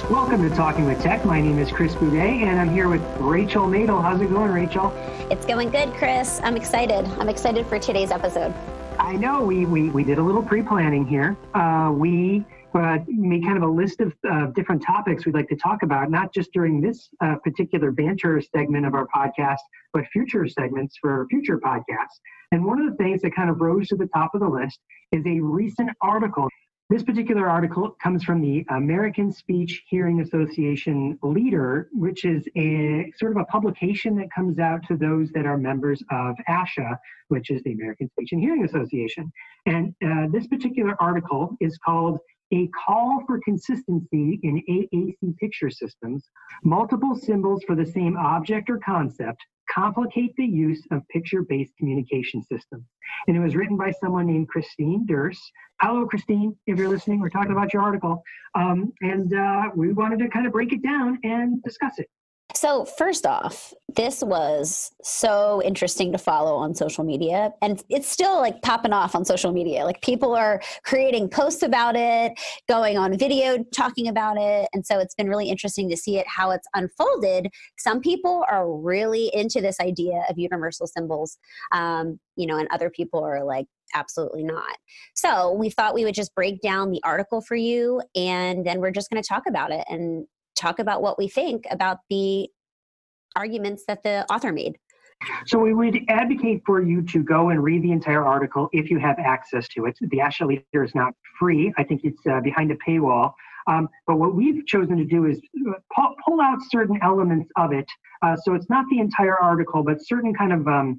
Welcome to Talking with Tech. My name is Chris Boudet, and I'm here with Rachel Madel. How's it going, Rachel? It's going good, Chris. I'm excited. I'm excited for today's episode. I know we did a little pre-planning here. We made kind of a list of different topics we'd like to talk about, not just during this particular banter segment of our podcast, but future segments for future podcasts. And one of the things that kind of rose to the top of the list is a recent article. This particular article comes from the American Speech Hearing Association Leader, which is a sort of a publication that comes out to those that are members of ASHA, which is the American Speech and Hearing Association. And this particular article is called "A Call for Consistency in AAC Picture Systems. Multiple Symbols for the Same Object or Concept Complicate the Use of Picture-Based Communication Systems." And it was written by someone named Christine Derse. Hello, Christine, if you're listening, we're talking about your article. We wanted to kind of break it down and discuss it. So first off, this was so interesting to follow on social media, and it's still like popping off on social media. Like people are creating posts about it, going on video, talking about it. And so it's been really interesting to see it, how it's unfolded. Some people are really into this idea of universal symbols, and other people are like, absolutely not. So we thought we would just break down the article for you, and then we're just going to talk about it and talk about what we think about the arguments that the author made. So we would advocate for you to go and read the entire article if you have access to it. The ASHA Leader is not free. I think it's behind a paywall. But what we've chosen to do is pull out certain elements of it. So it's not the entire article, but certain kind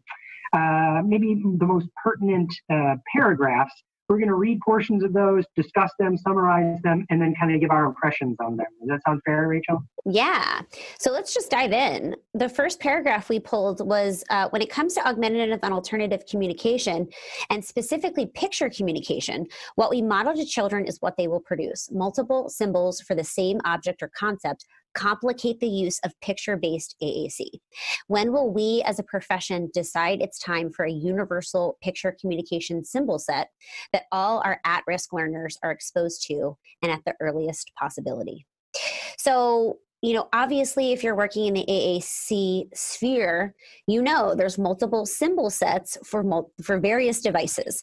of maybe the most pertinent paragraphs. We're going to read portions of those, discuss them, summarize them, and then kind of give our impressions on them. Does that sound fair, Rachel? Yeah. So let's just dive in. The first paragraph we pulled was when it comes to augmentative and alternative communication, and specifically picture communication, what we model to children is what they will produce. Multiple symbols for the same object or concept complicate the use of picture-based AAC. When will we as a profession decide it's time for a universal picture communication symbol set that all our at-risk learners are exposed to and at the earliest possibility? So, obviously, if you're working in the AAC sphere, there's multiple symbol sets for various devices.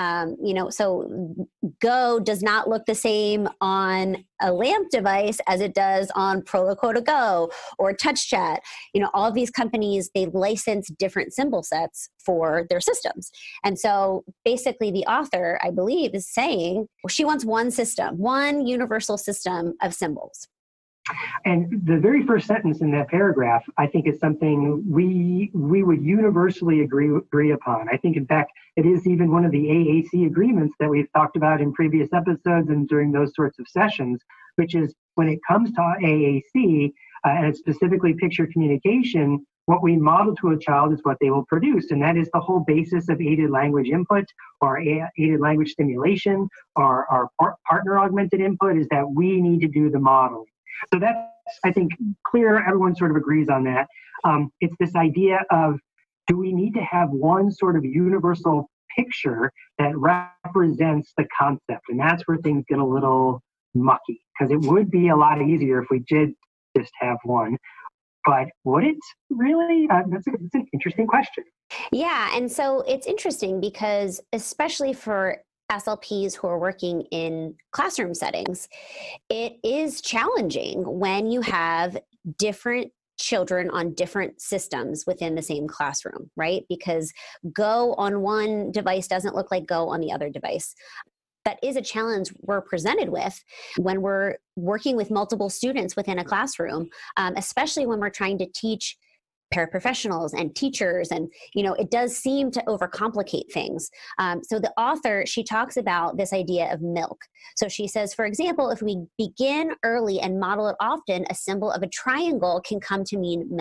So Go does not look the same on a LAMP device as it does on Proloquo Go or TouchChat. All of these companies, they license different symbol sets for their systems. And so basically the author, I believe, is saying she wants one system, one universal system of symbols. And the very first sentence in that paragraph, I think, is something we would universally agree upon. I think, in fact, it is even one of the AAC agreements that we've talked about in previous episodes and during those sorts of sessions, which is when it comes to AAC, and specifically picture communication, what we model to a child is what they will produce. And that is the whole basis of aided language input or aided language stimulation or our partner augmented input, is that we need to do the modeling. So that's, I think, clear. Everyone sort of agrees on that. It's this idea of, do we need to have one sort of universal picture that represents the concept? And that's where things get a little mucky, because it would be a lot easier if we did just have one. But would it really? That's an interesting question. Yeah, and so it's interesting because especially for SLPs who are working in classroom settings, it is challenging when you have different children on different systems within the same classroom, right? Because Go on one device doesn't look like Go on the other device. That is a challenge we're presented with when we're working with multiple students within a classroom, especially when we're trying to teach paraprofessionals and teachers, and it does seem to overcomplicate things. So the author, she talks about this idea of milk. So she says, for example, if we begin early and model it often, a symbol of a triangle can come to mean milk.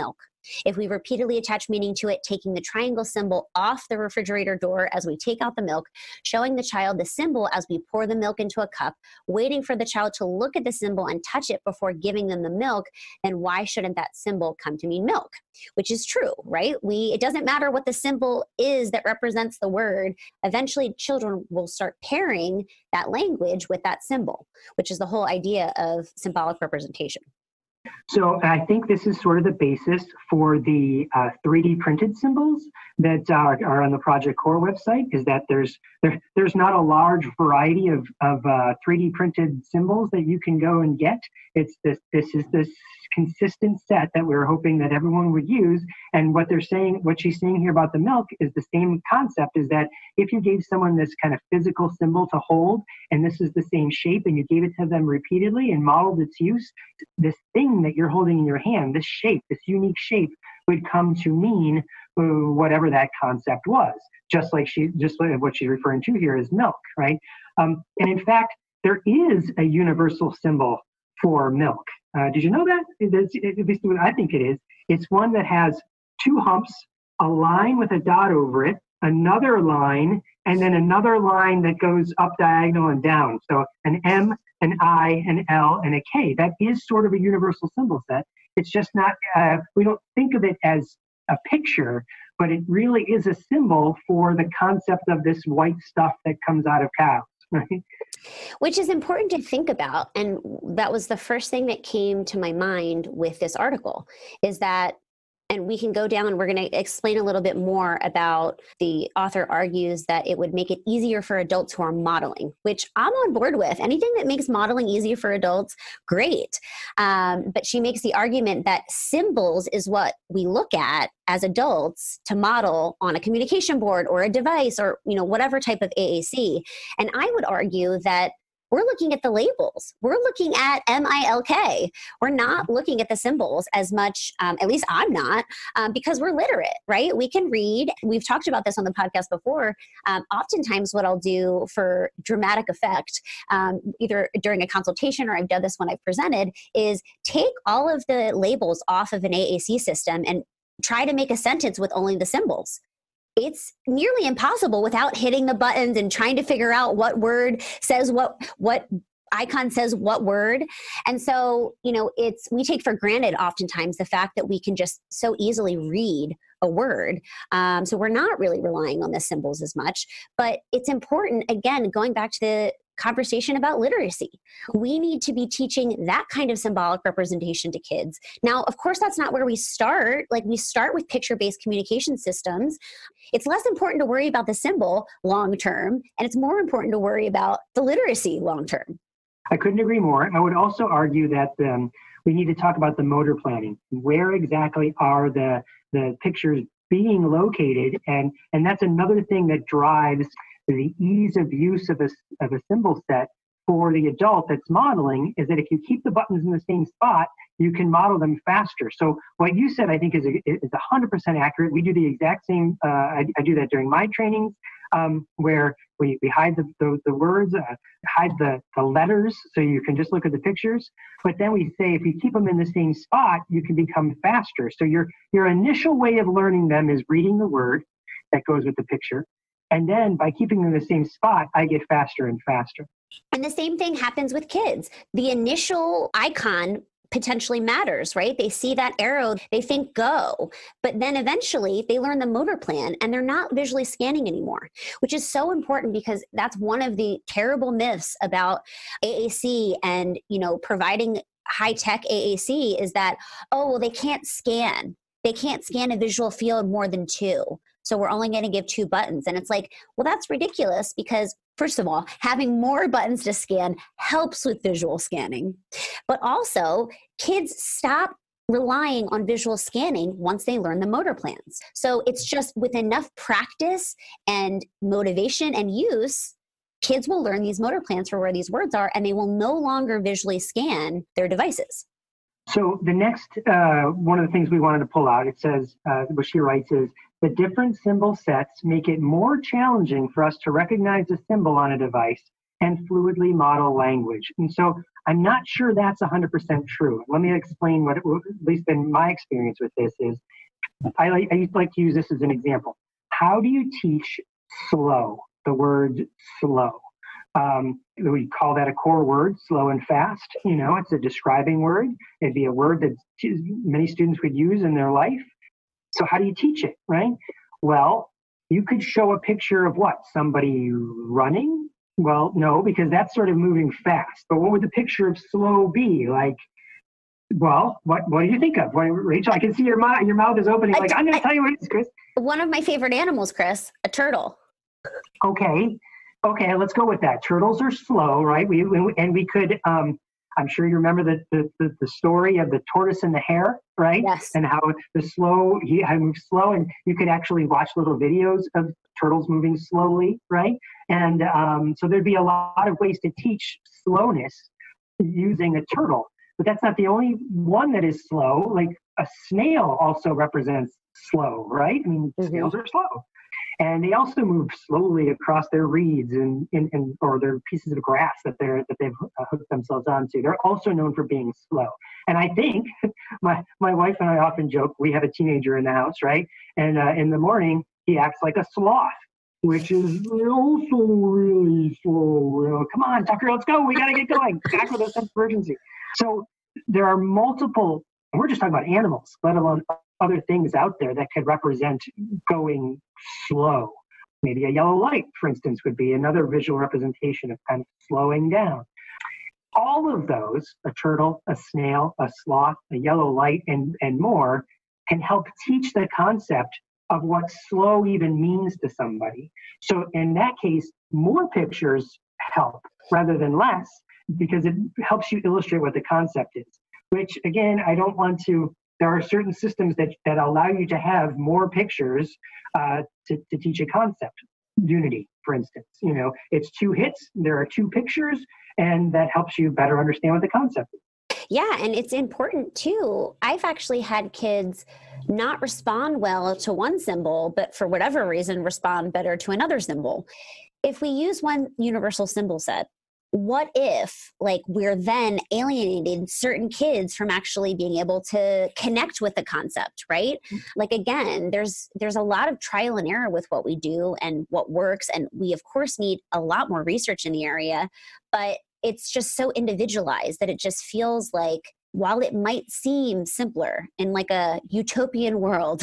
If we repeatedly attach meaning to it, taking the triangle symbol off the refrigerator door as we take out the milk, showing the child the symbol as we pour the milk into a cup, waiting for the child to look at the symbol and touch it before giving them the milk, then why shouldn't that symbol come to mean milk? Which is true, right? It doesn't matter what the symbol is that represents the word. Eventually, children will start pairing that language with that symbol, which is the whole idea of symbolic representation. So I think this is sort of the basis for the 3D printed symbols that are on the Project Core website, is that there's not a large variety of 3D printed symbols that you can go and get. This is this consistent set that we're hoping that everyone would use. And what she's saying here about the milk is the same concept, is that if you gave someone this kind of physical symbol to hold, and this is the same shape, and you gave it to them repeatedly and modeled its use, this thing that you're holding in your hand, this shape, this unique shape, would come to mean whatever that concept was, just like what she's referring to here is milk, right? And in fact, there is a universal symbol for milk. Did you know that? At least I think it is. It's one that has two humps, a line with a dot over it, another line, and then another line that goes up diagonal and down. So an M, an I, an L, and a K. That is sort of a universal symbol set. It's just not, we don't think of it as a picture, but it really is a symbol for the concept of this white stuff that comes out of cows, right? Which is important to think about. And that was the first thing that came to my mind with this article, is that, and we can go down and we're going to explain a little bit more about, the author argues that it would make it easier for adults who are modeling, which I'm on board with. Anything that makes modeling easier for adults, great. But she makes the argument that symbols is what we look at as adults to model on a communication board or a device or, whatever type of AAC. And I would argue that we're looking at the labels. We're looking at MILK. We're not looking at the symbols as much, at least I'm not, because we're literate, right? We can read. We've talked about this on the podcast before. Oftentimes what I'll do for dramatic effect, either during a consultation or I've done this when I've presented, is take all of the labels off of an AAC system and try to make a sentence with only the symbols. It's nearly impossible without hitting the buttons and trying to figure out what word says what icon says what word. And so, we take for granted oftentimes the fact that we can just so easily read a word. So we're not really relying on the symbols as much, but it's important, again, going back to the conversation about literacy. We need to be teaching that kind of symbolic representation to kids. Now, of course, that's not where we start. Like, we start with picture-based communication systems. It's less important to worry about the symbol long-term, and it's more important to worry about the literacy long-term. I couldn't agree more. I would also argue that we need to talk about the motor planning. Where exactly are the pictures being located? And that's another thing that drives the ease of use of a symbol set for the adult that's modeling, is that if you keep the buttons in the same spot, you can model them faster. So what you said, I think, is 100% accurate. We do the exact same. I do that during my trainings, where we hide the words, hide the letters, so you can just look at the pictures. But then we say, if you keep them in the same spot, you can become faster. So your initial way of learning them is reading the word that goes with the picture. And then by keeping them in the same spot, I get faster and faster. And the same thing happens with kids. The initial icon potentially matters, right? They see that arrow, they think go, but then eventually they learn the motor plan and they're not visually scanning anymore, which is so important, because that's one of the terrible myths about AAC and, providing high-tech AAC, is that, they can't scan. They can't scan a visual field more than 2. So we're only going to give 2 buttons. And it's like, well, that's ridiculous, because first of all, having more buttons to scan helps with visual scanning. But also, kids stop relying on visual scanning once they learn the motor plans. So it's just with enough practice and motivation and use, kids will learn these motor plans for where these words are, and they will no longer visually scan their devices. So the next, one of the things we wanted to pull out, it says, what she writes is, the different symbol sets make it more challenging for us to recognize a symbol on a device and fluidly model language. And so I'm not sure that's 100% true. Let me explain what, at least in my experience with this is, I like to use this as an example. How do you teach slow, the word slow? We call that a core word, slow and fast. It's a describing word. It'd be a word that many students would use in their life. So how do you teach it, right? Well, you could show a picture of what? Somebody running? Well, no, because that's sort of moving fast. But what would the picture of slow be? Like, well, what do you think of? Rachel, I can see your mouth is opening. Like, I'm going to tell you what it is, Chris. One of my favorite animals, Chris, a turtle. Okay, let's go with that. Turtles are slow, right? We could, I'm sure you remember the story of the tortoise and the hare, right? Yes. And how he moves slow, and you could actually watch little videos of turtles moving slowly, right? And so there'd be a lot of ways to teach slowness using a turtle. But that's not the only one that is slow. Like a snail also represents slow, right? I mean, snails are slow. And they also move slowly across their reeds or their pieces of grass that they've hooked themselves onto. They're also known for being slow. And I think my wife and I often joke, we have a teenager in the house, right? And in the morning, he acts like a sloth, which is also really slow. Come on, Tucker, let's go. We got to get going. Back with a sense of urgency. So there are multiple, and we're just talking about animals, let alone other things out there that could represent going slow. Maybe a yellow light, for instance, would be another visual representation of kind of slowing down. All of those, a turtle, a snail, a sloth, a yellow light, and more, can help teach the concept of what slow even means to somebody. So in that case, more pictures help rather than less, because it helps you illustrate what the concept is, which again, there are certain systems that allow you to have more pictures to teach a concept. Unity, for instance, it's 2 hits, there are 2 pictures, and that helps you better understand what the concept is. Yeah, and it's important too. I've actually had kids not respond well to one symbol, but for whatever reason, respond better to another symbol. If we use one universal symbol set, what if we're then alienating certain kids from actually being able to connect with the concept, right? Again, there's a lot of trial and error with what we do and what works. And we of course need a lot more research in the area, but it's just so individualized that it just feels like, while it might seem simpler in a utopian world,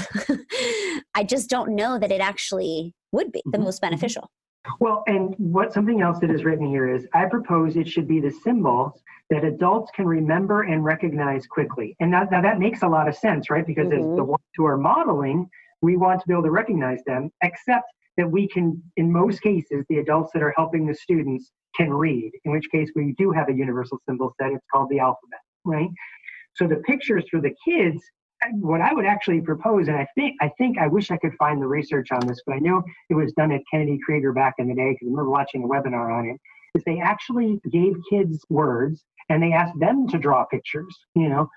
I just don't know that it actually would be the most beneficial. Well, and something else that is written here is, I propose it should be the symbols that adults can remember and recognize quickly. And now that makes a lot of sense, right? Because as the ones who are modeling, we want to be able to recognize them, except that we can, in most cases, the adults that are helping the students can read, in which case we do have a universal symbol set. It's called the alphabet, right? So the pictures for the kids, what I would actually propose, and I wish I could find the research on this, but I know it was done at Kennedy Krieger back in the day, because I remember watching a webinar on it, is they actually gave kids words and they asked them to draw pictures, and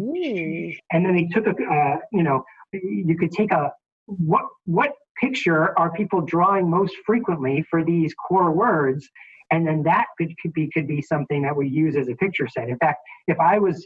then they took you could take what picture are people drawing most frequently for these core words, and then that could be something that we use as a picture set. In fact, if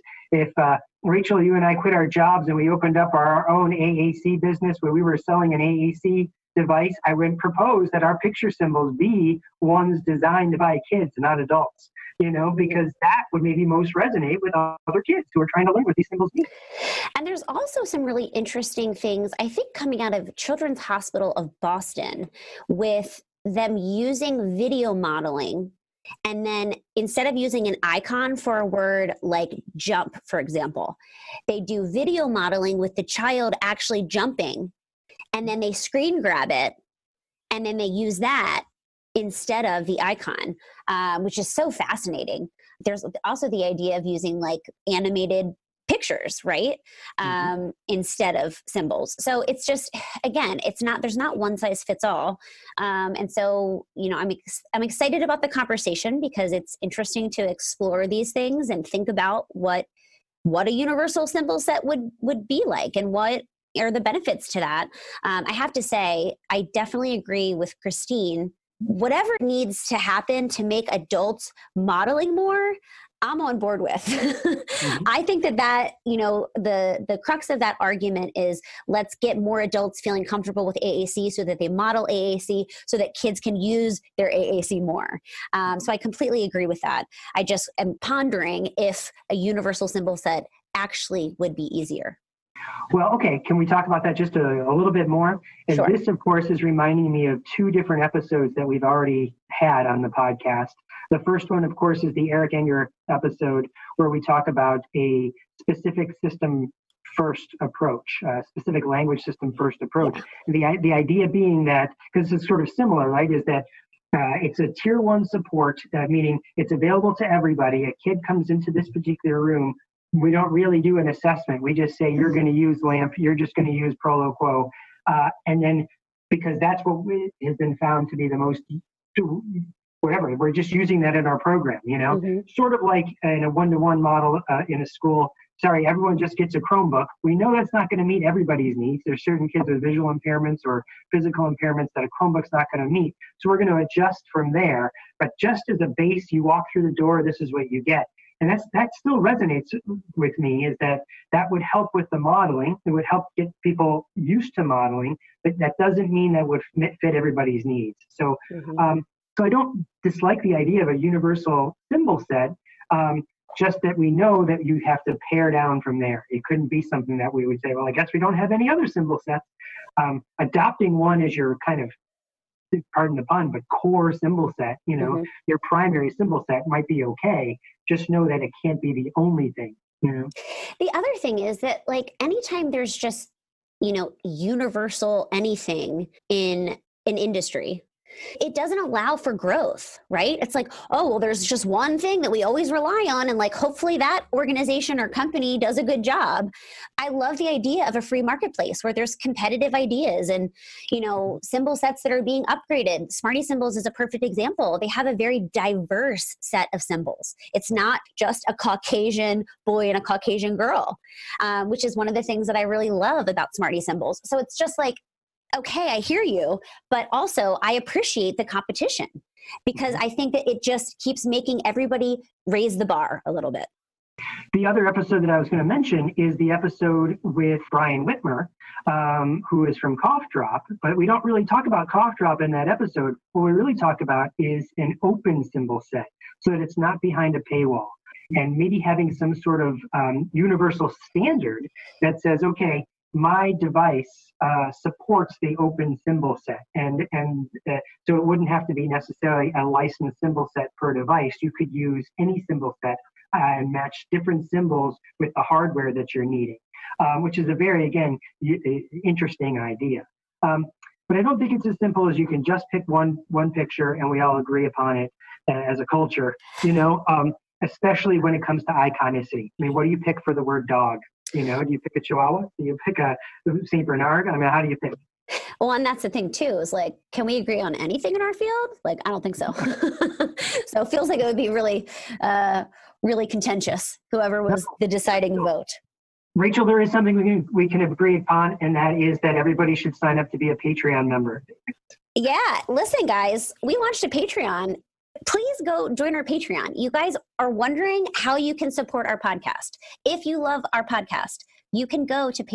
Rachel, you and I quit our jobs and we opened up our own AAC business where we were selling an AAC device, I would propose that our picture symbols be ones designed by kids, not adults, because that would maybe most resonate with other kids who are trying to learn what these symbols mean. And there's also some really interesting things, I think, coming out of Children's Hospital of Boston with them using video modeling. And then instead of using an icon for a word like jump, for example, they do video modeling with the child actually jumping, and then they screen grab it, and then they use that instead of the icon, which is so fascinating. There's also the idea of using animated pictures, right? Instead of symbols. So it's just, again, there's not one size fits all. And so, I'm excited about the conversation because it's interesting to explore these things and think about what a universal symbol set would be like and what are the benefits to that. I have to say, I definitely agree with Christine whatever needs to happen to make adults modeling more, I'm on board with. Mm-hmm. I think that, the crux of that argument is let's get more adults feeling comfortable with AAC so that they model AAC so that kids can use their AAC more. So I completely agree with that. I just am pondering if a universal symbol set actually would be easier. Well, okay. Can we talk about that just a little bit more? And Sure. This, of course, is reminding me of two different episodes that we've already had on the podcast. The first one, of course, is the Eric Enger episode where we talk about a specific system first approach, specific language system first approach. Yeah. The idea being that, because it's sort of similar, right, is that it's a tier one support, meaning it's available to everybody. A kid comes into this particular room. We don't really do an assessment. We just say, you're going to use LAMP, you're just going to use Proloquo. And then, because that's what has been found to be the most, whatever, we're just using that in our program, sort of like in a one-to-one model in a school. Sorry, everyone just gets a Chromebook. We know that's not going to meet everybody's needs. There's certain kids with visual impairments or physical impairments that a Chromebook's not going to meet. So we're going to adjust from there. But just as a base, you walk through the door, this is what you get. And that still resonates with me, is that would help with the modeling. It would help get people used to modeling, but that doesn't mean that would fit everybody's needs. So, so I don't dislike the idea of a universal symbol set, just that we know that you have to pare down from there. It couldn't be something that we would say, well, I guess we don't have any other symbol sets. Adopting one as your kind of, pardon the pun, but core symbol set, your primary symbol set might be okay. Just know that it can't be the only thing, The other thing is that, like, anytime there's just, universal anything in an industry, it doesn't allow for growth, right? It's like, oh, well, there's just one thing that we always rely on, and like, hopefully that organization or company does a good job. I love the idea of a free marketplace where there's competitive ideas and, symbol sets that are being upgraded. Smarty Symbols is a perfect example. They have a very diverse set of symbols. It's not just a Caucasian boy and a Caucasian girl, which is one of the things that I really love about Smarty Symbols. So it's just like, okay, I hear you, but also I appreciate the competition because I think that it just keeps making everybody raise the bar a little bit. The other episode that I was going to mention is the episode with Brian Whitmer, who is from Cough Drop, but we don't really talk about Cough Drop in that episode. What we really talk about is an open symbol set so that it's not behind a paywall, and maybe having some sort of universal standard that says, okay, my device supports the open symbol set, and so it wouldn't have to be necessarily a licensed symbol set per device. You could use any symbol set and match different symbols with the hardware that you're needing, which is a very, again, interesting idea. But I don't think it's as simple as you can just pick one picture and we all agree upon it as a culture, especially when it comes to iconicity. I mean, what do you pick for the word dog? Do you pick a Chihuahua? Do you pick a St. Bernard? I mean, how do you pick? Well, and that's the thing too, is like, can we agree on anything in our field? Like, I don't think so. So it feels like it would be really, really contentious, whoever was the deciding vote. Rachel, there is something we can agree upon, and that is that everybody should sign up to be a Patreon member. Yeah. Listen, guys, we launched a Patreon. Please go join our Patreon. You guys are wondering how you can support our podcast. If you love our podcast, you can go to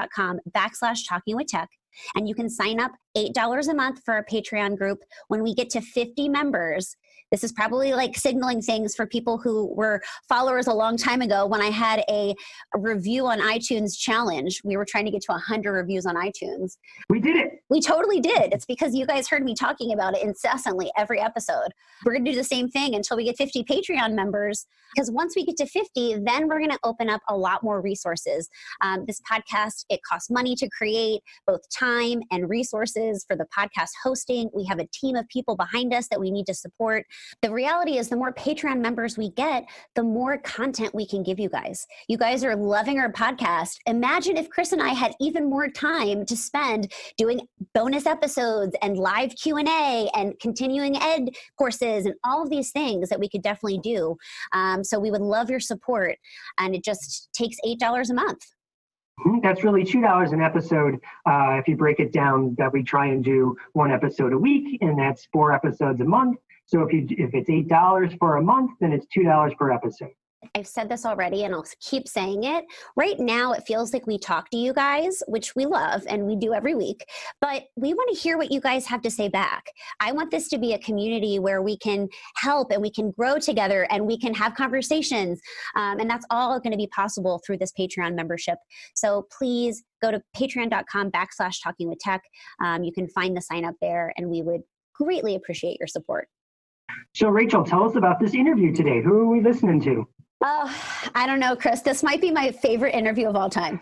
patreon.com/talkingwithtech, and you can sign up $8 a month for our Patreon group. When we get to 50 members, this is probably like signaling things for people who were followers a long time ago. When I had a review on iTunes challenge, we were trying to get to 100 reviews on iTunes. We did it. We totally did. It's because you guys heard me talking about it incessantly every episode. We're going to do the same thing until we get 50 Patreon members, because once we get to 50, then we're going to open up a lot more resources. This podcast, it costs money to create, both time and resources for the podcast hosting. We have a team of people behind us that we need to support. The reality is, the more Patreon members we get, the more content we can give you guys. You guys are loving our podcast. Imagine if Chris and I had even more time to spend doing bonus episodes and live Q&A and continuing ed courses and all of these things that we could definitely do. So we would love your support, and it just takes $8 a month. That's really $2 an episode. If you break it down, that we try and do one episode a week, and that's 4 episodes a month. So if it's $8 for a month, then it's $2 per episode. I've said this already and I'll keep saying it. Right now, it feels like we talk to you guys, which we love and we do every week, but we want to hear what you guys have to say back. I want this to be a community where we can help and we can grow together and we can have conversations. And that's all going to be possible through this Patreon membership. So please go to patreon.com/talkingwithtech. You can find the sign up there and we would greatly appreciate your support. So Rachel, tell us about this interview today. Who are we listening to? Oh, I don't know, Chris. This might be my favorite interview of all time.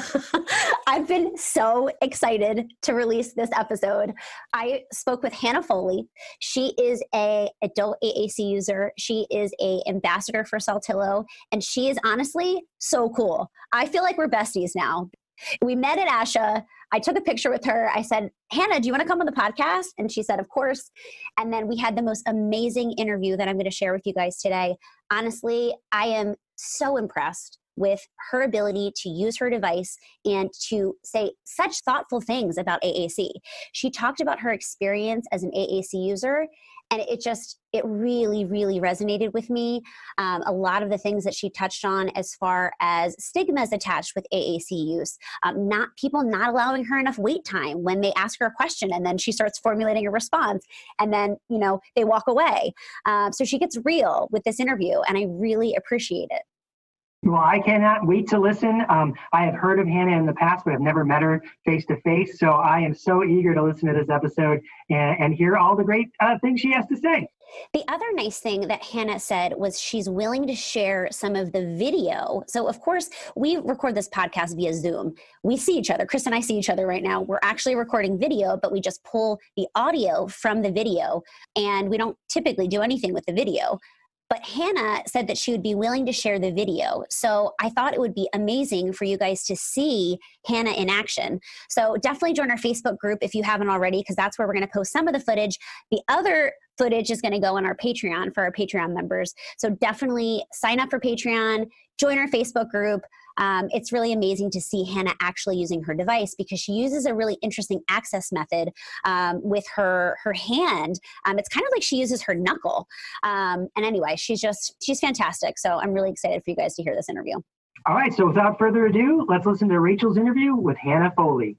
I've been so excited to release this episode. I spoke with Hannah Foley. She is an adult AAC user. She is an ambassador for Saltillo, and she is honestly so cool. I feel like we're besties now. We met at ASHA. I took a picture with her. I said, Hannah, do you want to come on the podcast? And she said, of course. And then we had the most amazing interview that I'm going to share with you guys today. Honestly, I am so impressed with her ability to use her device and to say such thoughtful things about AAC. She talked about her experience as an AAC user, and it really, really resonated with me. A lot of the things that she touched on as far as stigmas attached with AAC use, people not allowing her enough wait time when they ask her a question and then she starts formulating a response and then, they walk away. So she gets real with this interview and I really appreciate it. Well, I cannot wait to listen. I have heard of Hannah in the past, but I've never met her face to face. So I am so eager to listen to this episode and hear all the great things she has to say. The other nice thing that Hannah said was she's willing to share some of the video. So, of course, we record this podcast via Zoom. We see each other. Chris and I see each other right now. We're actually recording video, but we just pull the audio from the video, and we don't typically do anything with the video. But Hannah said that she would be willing to share the video. So I thought it would be amazing for you guys to see Hannah in action. So definitely join our Facebook group if you haven't already, because that's where we're going to post some of the footage. The other footage is going to go on our Patreon for our Patreon members. So definitely sign up for Patreon, join our Facebook group. It's really amazing to see Hannah actually using her device because she uses a really interesting access method with her hand. It's kind of like she uses her knuckle. And anyway, she's fantastic. So I'm really excited for you guys to hear this interview. All right. So without further ado, let's listen to Rachel's interview with Hannah Foley.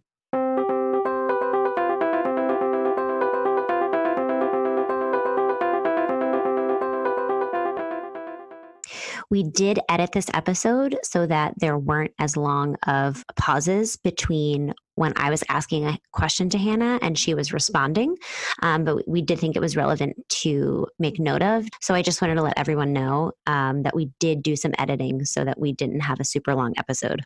We did edit this episode so that there weren't as long of pauses between when I was asking a question to Hannah and she was responding. But we did think it was relevant to make note of. So I just wanted to let everyone know that we did do some editing so that we didn't have a super long episode.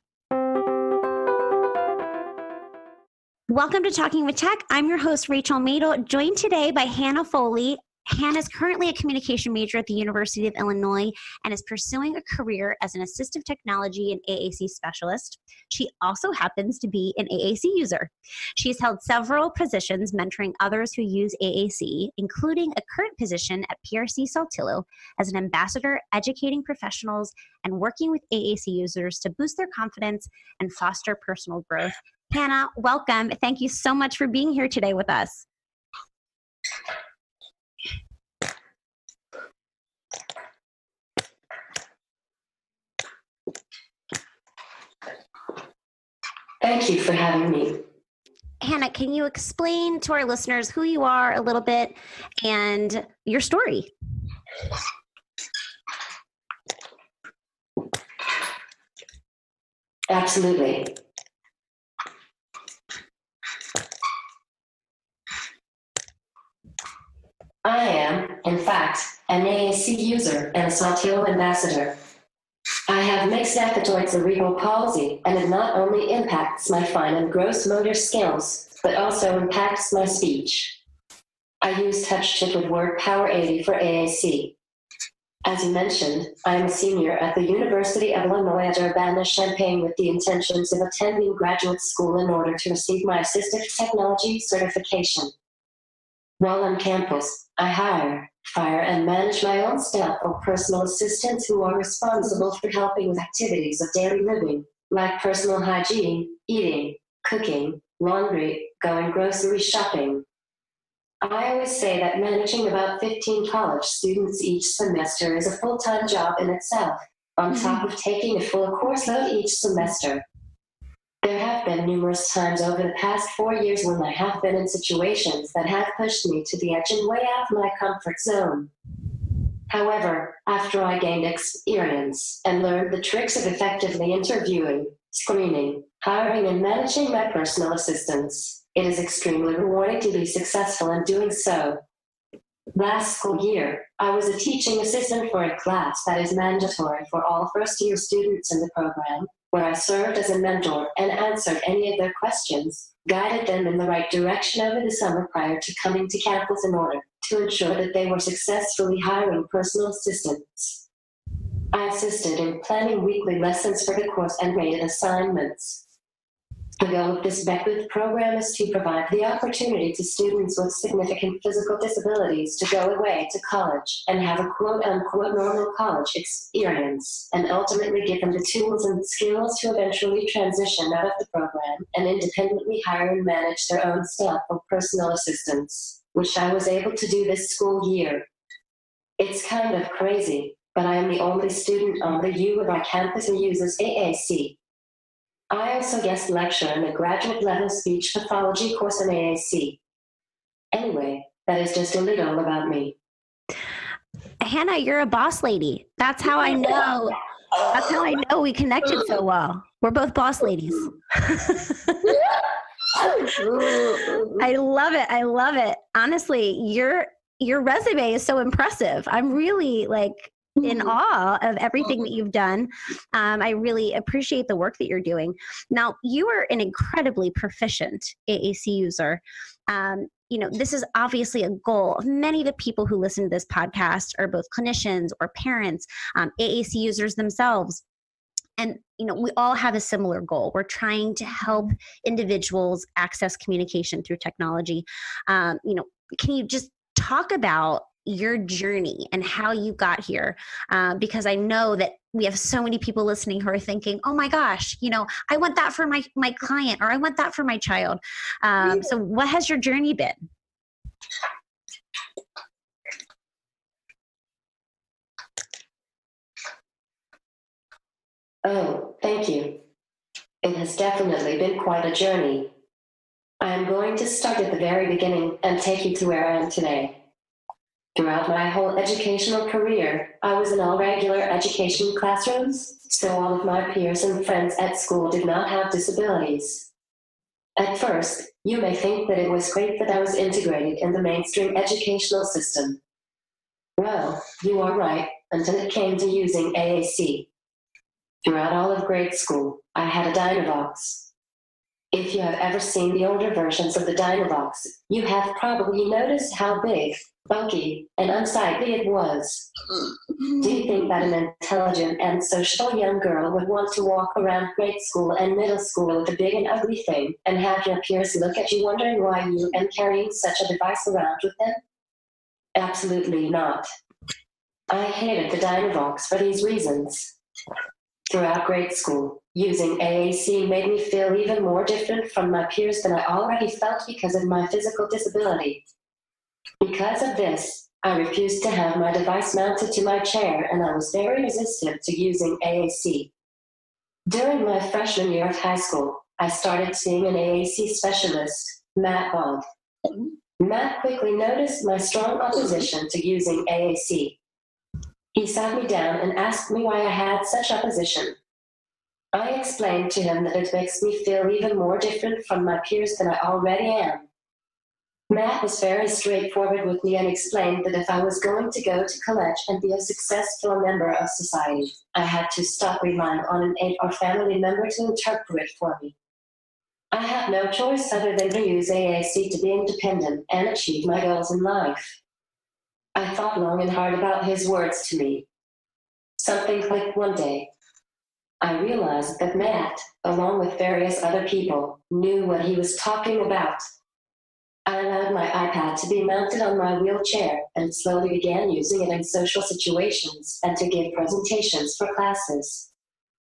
Welcome to Talking with Tech. I'm your host, Rachel Madel, joined today by Hannah Foley. Hannah is currently a communication major at the University of Illinois and is pursuing a career as an assistive technology and AAC specialist. She also happens to be an AAC user. She's held several positions mentoring others who use AAC, including a current position at PRC Saltillo as an ambassador educating professionals and working with AAC users to boost their confidence and foster personal growth. Hannah, welcome. Thank you so much for being here today with us. Thank you for having me. Hannah, can you explain to our listeners who you are a little bit and your story? Absolutely. I am, in fact, an AAC user and a Saltillo ambassador. I have mixed affectoid cerebral palsy, and it not only impacts my fine and gross motor skills, but also impacts my speech. I use touch shifted word Power 80 for AAC. As you mentioned, I am a senior at the University of Illinois at Urbana-Champaign with the intentions of attending graduate school in order to receive my Assistive Technology certification. While on campus, I hire, fire, and manage my own staff of personal assistants who are responsible for helping with activities of daily living, like personal hygiene, eating, cooking, laundry, going grocery shopping. I always say that managing about 15 college students each semester is a full-time job in itself, on top of taking a full course load each semester. There have been numerous times over the past 4 years when I have been in situations that have pushed me to the edge and way out of my comfort zone. However, after I gained experience and learned the tricks of effectively interviewing, screening, hiring, and managing my personal assistants, it is extremely rewarding to be successful in doing so. Last school year, I was a teaching assistant for a class that is mandatory for all first-year students in the program, where I served as a mentor and answered any of their questions, guided them in the right direction over the summer prior to coming to campus in order to ensure that they were successfully hiring personal assistants. I assisted in planning weekly lessons for the course and graded assignments. The goal of this Beckwith program is to provide the opportunity to students with significant physical disabilities to go away to college and have a quote-unquote normal college experience, and ultimately give them the tools and skills to eventually transition out of the program and independently hire and manage their own staff or personal assistants, which I was able to do this school year. It's kind of crazy, but I am the only student on the U of our campus who uses AAC. I also guest lecture in a graduate-level speech pathology course in AAC. Anyway, that is just a little about me. Hannah, you're a boss lady. That's how I know. That's how I know we connected so well. We're both boss ladies. I love it. I love it. Honestly, your resume is so impressive. I'm really in awe of everything that you've done. I really appreciate the work that you're doing. Now, you are an incredibly proficient AAC user. This is obviously a goal of many of the people who listen to this podcast are both clinicians or parents, AAC users themselves. And, we all have a similar goal. We're trying to help individuals access communication through technology. Can you just talk about your journey and how you got here? Because I know that we have so many people listening who are thinking, oh my gosh, I want that for my client, or I want that for my child. So what has your journey been? Oh, thank you. It has definitely been quite a journey. I am going to start at the very beginning and take you to where I am today. Throughout my whole educational career, I was in all regular education classrooms, so all of my peers and friends at school did not have disabilities. At first, you may think that it was great that I was integrated in the mainstream educational system. Well, you are right, until it came to using AAC. Throughout all of grade school, I had a Dynavox. If you have ever seen the older versions of the Dynavox, you have probably noticed how big, bulky, and unsightly it was. Do you think that an intelligent and sociable young girl would want to walk around grade school and middle school with a big and ugly thing and have your peers look at you wondering why you are carrying such a device around with them? Absolutely not. I hated the Dynavox for these reasons. Throughout grade school, using AAC made me feel even more different from my peers than I already felt because of my physical disability. Because of this, I refused to have my device mounted to my chair, and I was very resistant to using AAC. During my freshman year of high school, I started seeing an AAC specialist, Matt Baud. Matt quickly noticed my strong opposition to using AAC. He sat me down and asked me why I had such opposition. I explained to him that it makes me feel even more different from my peers than I already am. Matt was very straightforward with me and explained that if I was going to go to college and be a successful member of society, I had to stop relying on an aide or family member to interpret for me. I had no choice other than to use AAC to be independent and achieve my goals in life. I thought long and hard about his words to me. Something clicked one day. I realized that Matt, along with various other people, knew what he was talking about. I allowed my iPad to be mounted on my wheelchair and slowly began using it in social situations and to give presentations for classes.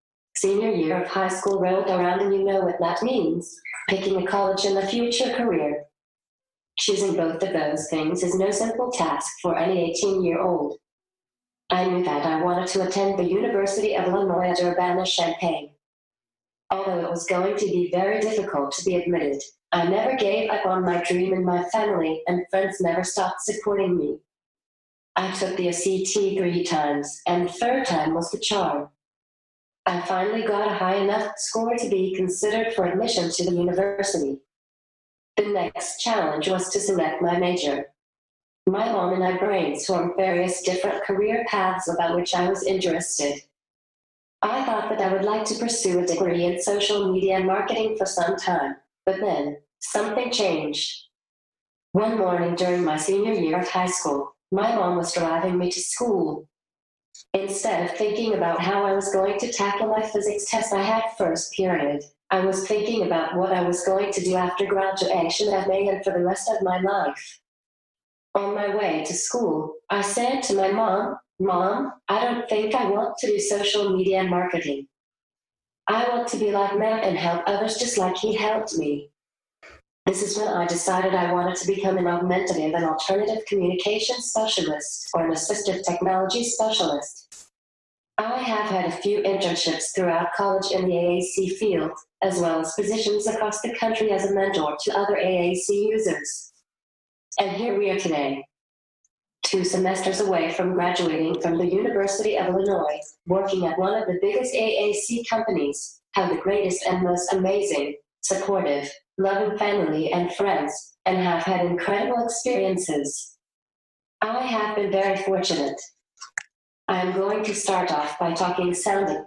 Senior year of high school rolled around and you know what that means. Picking a college and a future career. Choosing both of those things is no simple task for any 18-year-old. I knew that I wanted to attend the University of Illinois at Urbana-Champaign. Although it was going to be very difficult to be admitted, I never gave up on my dream, and my family and friends never stopped supporting me. I took the SAT 3 times, and the third time was the charm. I finally got a high enough score to be considered for admission to the university. The next challenge was to select my major. My mom and I brainstormed various different career paths about which I was interested. I thought that I would like to pursue a degree in social media and marketing for some time, but then something changed. One morning during my senior year of high school, my mom was driving me to school. Instead of thinking about how I was going to tackle my physics test I had first period, I was thinking about what I was going to do after graduation at May and for the rest of my life. On my way to school, I said to my mom, "Mom, I don't think I want to do social media and marketing. I want to be like Matt and help others just like he helped me." This is when I decided I wanted to become an augmentative and alternative communication specialist or an assistive technology specialist. I have had a few internships throughout college in the AAC field, as well as positions across the country as a mentor to other AAC users. And here we are today, 2 semesters away from graduating from the University of Illinois, working at one of the biggest AAC companies, have the greatest and most amazing, supportive, loving family and friends, and have had incredible experiences. I have been very fortunate. I am going to start off by talking sounding.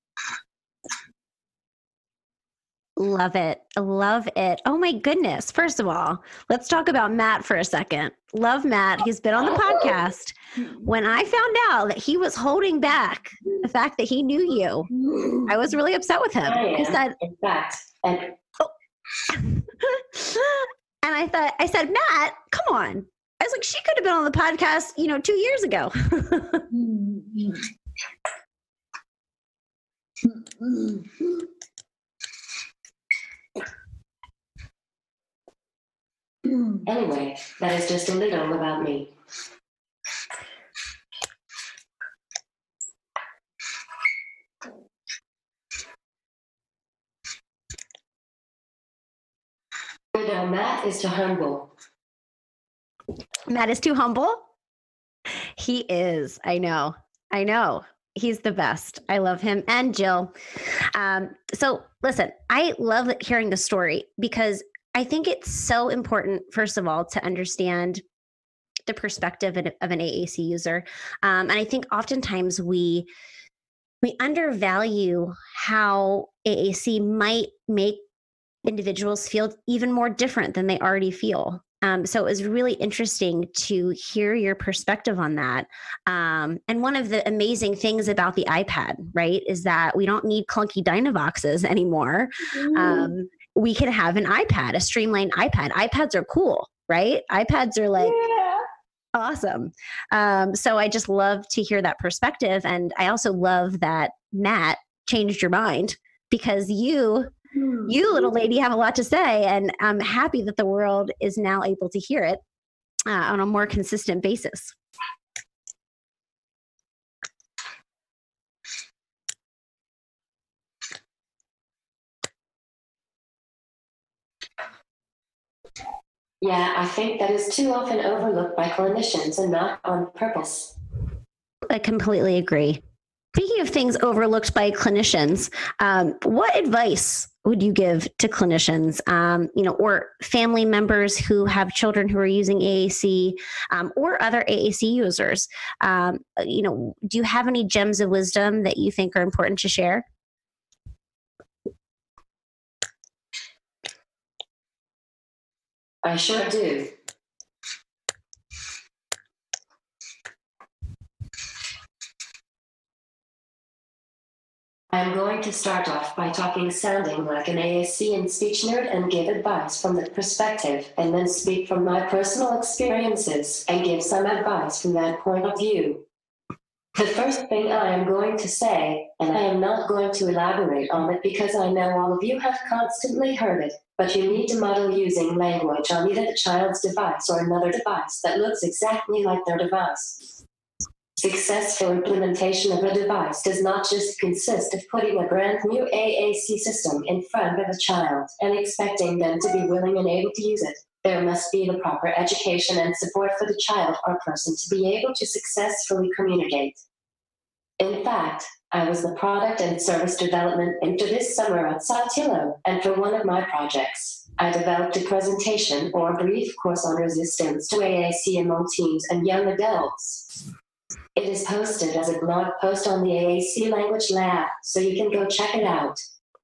Love it. Love it. Oh my goodness. First of all, let's talk about Matt for a second. Love Matt. He's been on the podcast. When I found out that he was holding back the fact that he knew you, I was really upset with him. I said, in fact, and and I said, Matt, come on. I was like, she could have been on the podcast, 2 years ago. Anyway, that is just a little about me. No, Matt is too humble. Matt is too humble? He is. I know. He's the best. I love him and Jill. So listen, I love hearing the story because I think it's so important, first of all, to understand the perspective of an AAC user. And I think oftentimes we undervalue how AAC might make individuals feel even more different than they already feel. So it was really interesting to hear your perspective on that. And one of the amazing things about the iPad, right, is that we don't need clunky Dynavoxes anymore. We can have an iPad, a streamlined iPad. iPads are cool, right? iPads are like awesome. So I just love to hear that perspective. And I also love that Matt changed your mind because you little lady have a lot to say, and I'm happy that the world is now able to hear it on a more consistent basis. Yeah, I think that is too often overlooked by clinicians and not on purpose. I completely agree. Speaking of things overlooked by clinicians, what advice would you give to clinicians, or family members who have children who are using AAC, or other AAC users? Do you have any gems of wisdom that you think are important to share? I sure do. I'm going to start off by sounding like an AAC and speech nerd and give advice from that perspective, and then speak from my personal experiences and give some advice from that point of view. The first thing I am going to say, and I am not going to elaborate on it because I know all of you have constantly heard it, but you need to model using language on either the child's device or another device that looks exactly like their device. Successful implementation of a device does not just consist of putting a brand new AAC system in front of a child and expecting them to be willing and able to use it. There must be the proper education and support for the child or person to be able to successfully communicate. In fact, I was the product and service development intern this summer at Saltillo, and for one of my projects, I developed a presentation or a brief course on resistance to AAC among teens and young adults. It is posted as a blog post on the AAC Language Lab, so you can go check it out.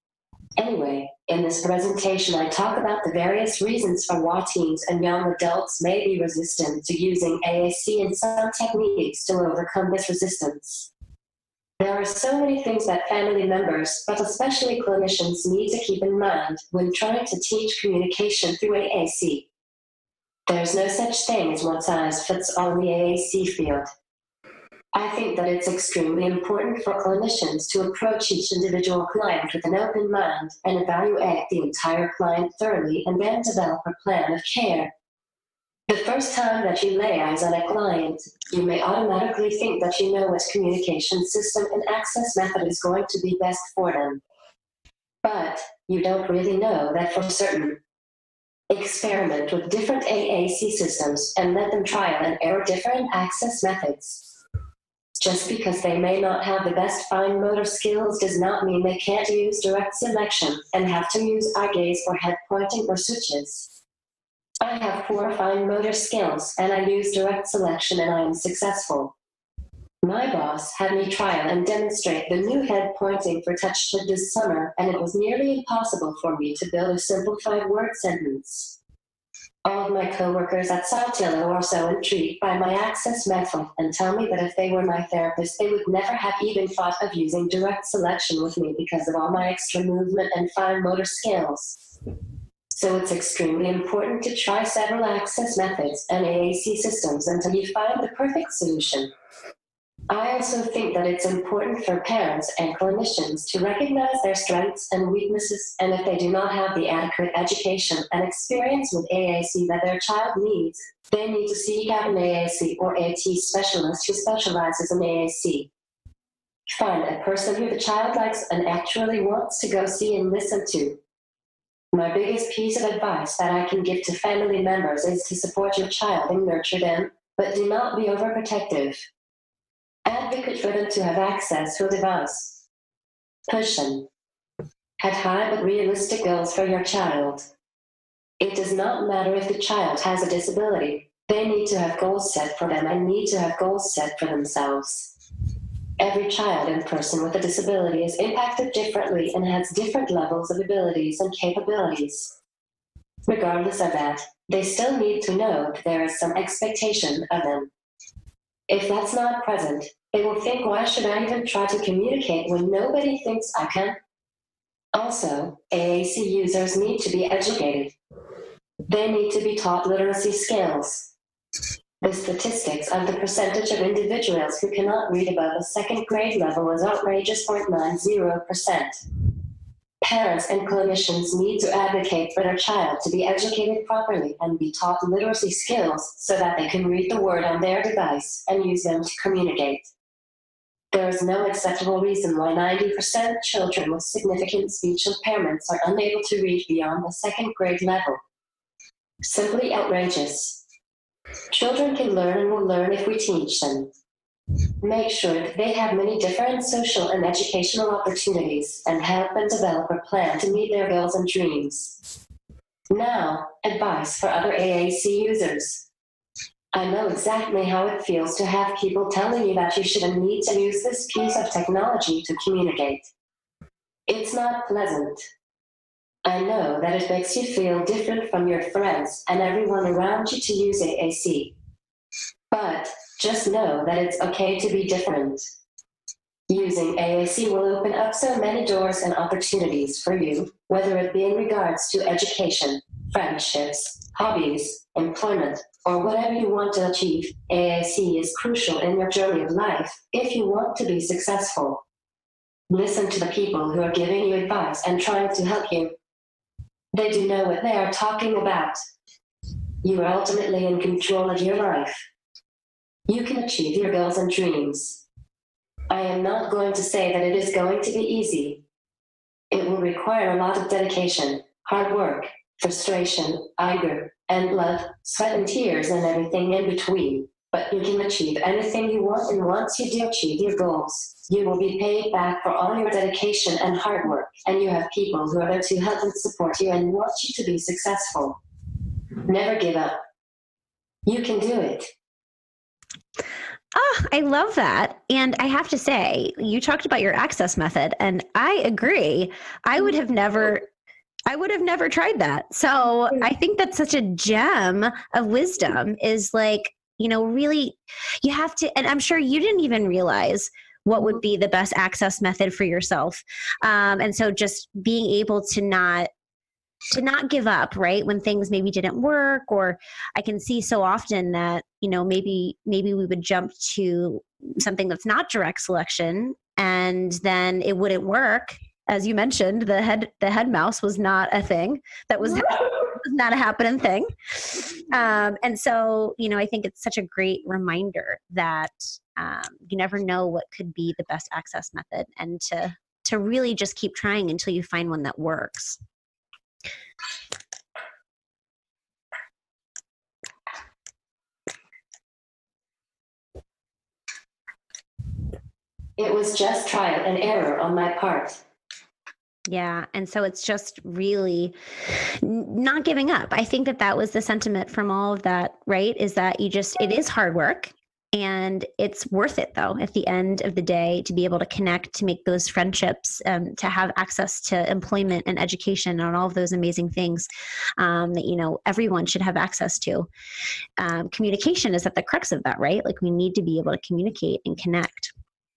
Anyway, in this presentation, I talk about the various reasons for why teens and young adults may be resistant to using AAC and some techniques to overcome this resistance. There are so many things that family members, but especially clinicians, need to keep in mind when trying to teach communication through AAC. There's no such thing as one size fits all in the AAC field. I think that it's extremely important for clinicians to approach each individual client with an open mind and evaluate the entire client thoroughly and then develop a plan of care. The first time that you lay eyes on a client, you may automatically think that you know what communication system and access method is going to be best for them. But you don't really know that for certain. Experiment with different AAC systems and let them trial and error different access methods. Just because they may not have the best fine motor skills does not mean they can't use direct selection and have to use eye gaze or head pointing or switches. I have poor fine motor skills and I use direct selection and I am successful. My boss had me trial and demonstrate the new head pointing for touch this summer, and it was nearly impossible for me to build a simple 5-word sentence. All of my coworkers at Saltillo are so intrigued by my access method and tell me that if they were my therapist, they would never have even thought of using direct selection with me because of all my extra movement and fine motor skills. So it's extremely important to try several access methods and AAC systems until you find the perfect solution. I also think that it's important for parents and clinicians to recognize their strengths and weaknesses, and if they do not have the adequate education and experience with AAC that their child needs, they need to seek out an AAC or AT specialist who specializes in AAC. Find a person who the child likes and actually wants to go see and listen to. My biggest piece of advice that I can give to family members is to support your child and nurture them, but do not be overprotective. Advocate for them to have access to a device. Push them. Have high but realistic goals for your child. It does not matter if the child has a disability. They need to have goals set for them and need to have goals set for themselves. Every child and person with a disability is impacted differently and has different levels of abilities and capabilities. Regardless of that, they still need to know that there is some expectation of them. If that's not present, they will think, why should I even try to communicate when nobody thinks I can? Also, AAC users need to be educated. They need to be taught literacy skills. The statistics of the percentage of individuals who cannot read above a second grade level is outrageous, 0.90%. Parents and clinicians need to advocate for their child to be educated properly and be taught literacy skills so that they can read the word on their device and use them to communicate. There is no acceptable reason why 90% of children with significant speech impairments are unable to read beyond the second grade level. Simply outrageous. Children can learn and will learn if we teach them. Make sure that they have many different social and educational opportunities and help them develop a plan to meet their goals and dreams. Now, advice for other AAC users. I know exactly how it feels to have people telling you that you shouldn't need to use this piece of technology to communicate. It's not pleasant. I know that it makes you feel different from your friends and everyone around you to use AAC. But just know that it's okay to be different. Using AAC will open up so many doors and opportunities for you, whether it be in regards to education, friendships, hobbies, employment, or whatever you want to achieve, AAC is crucial in your journey of life if you want to be successful. Listen to the people who are giving you advice and trying to help you. They do know what they are talking about. You are ultimately in control of your life. You can achieve your goals and dreams. I am not going to say that it is going to be easy. It will require a lot of dedication, hard work, frustration, anger, and blood, sweat and tears, and everything in between. But you can achieve anything you want, and once you do achieve your goals, you will be paid back for all your dedication and hard work, and you have people who are there to help and support you and want you to be successful. Never give up. You can do it. Oh, I love that. And I have to say, you talked about your access method, and I agree. I would have never tried that. So I think that's such a gem of wisdom, is like, really, you have to, and I'm sure you didn't even realize what would be the best access method for yourself. And so just being able to not give up, right? When things maybe didn't work, or I can see so often that, maybe we would jump to something that's not direct selection, and then it wouldn't work. As you mentioned, the head mouse was not a thing. That was not a happening thing. And so, I think it's such a great reminder that you never know what could be the best access method, and to really just keep trying until you find one that works. It was just trial and error on my part. Yeah. And so it's just really not giving up. I think that was the sentiment from all of that, right? Is that it is hard work, and it's worth it though, at the end of the day, to be able to connect, to make those friendships, to have access to employment and education and all of those amazing things that, everyone should have access to. Communication is at the crux of that, right? Like, we need to be able to communicate and connect.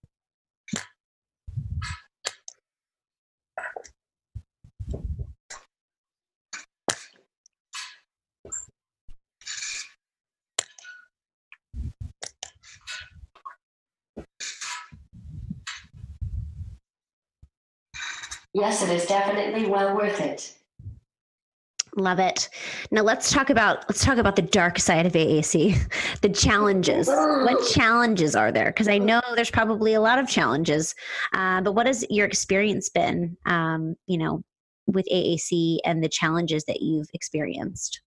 Yes, it is definitely well worth it. Love it. Now let's talk about the dark side of AAC, the challenges. What challenges are there? Because I know there's probably a lot of challenges, but what has your experience been, with AAC and the challenges that you've experienced?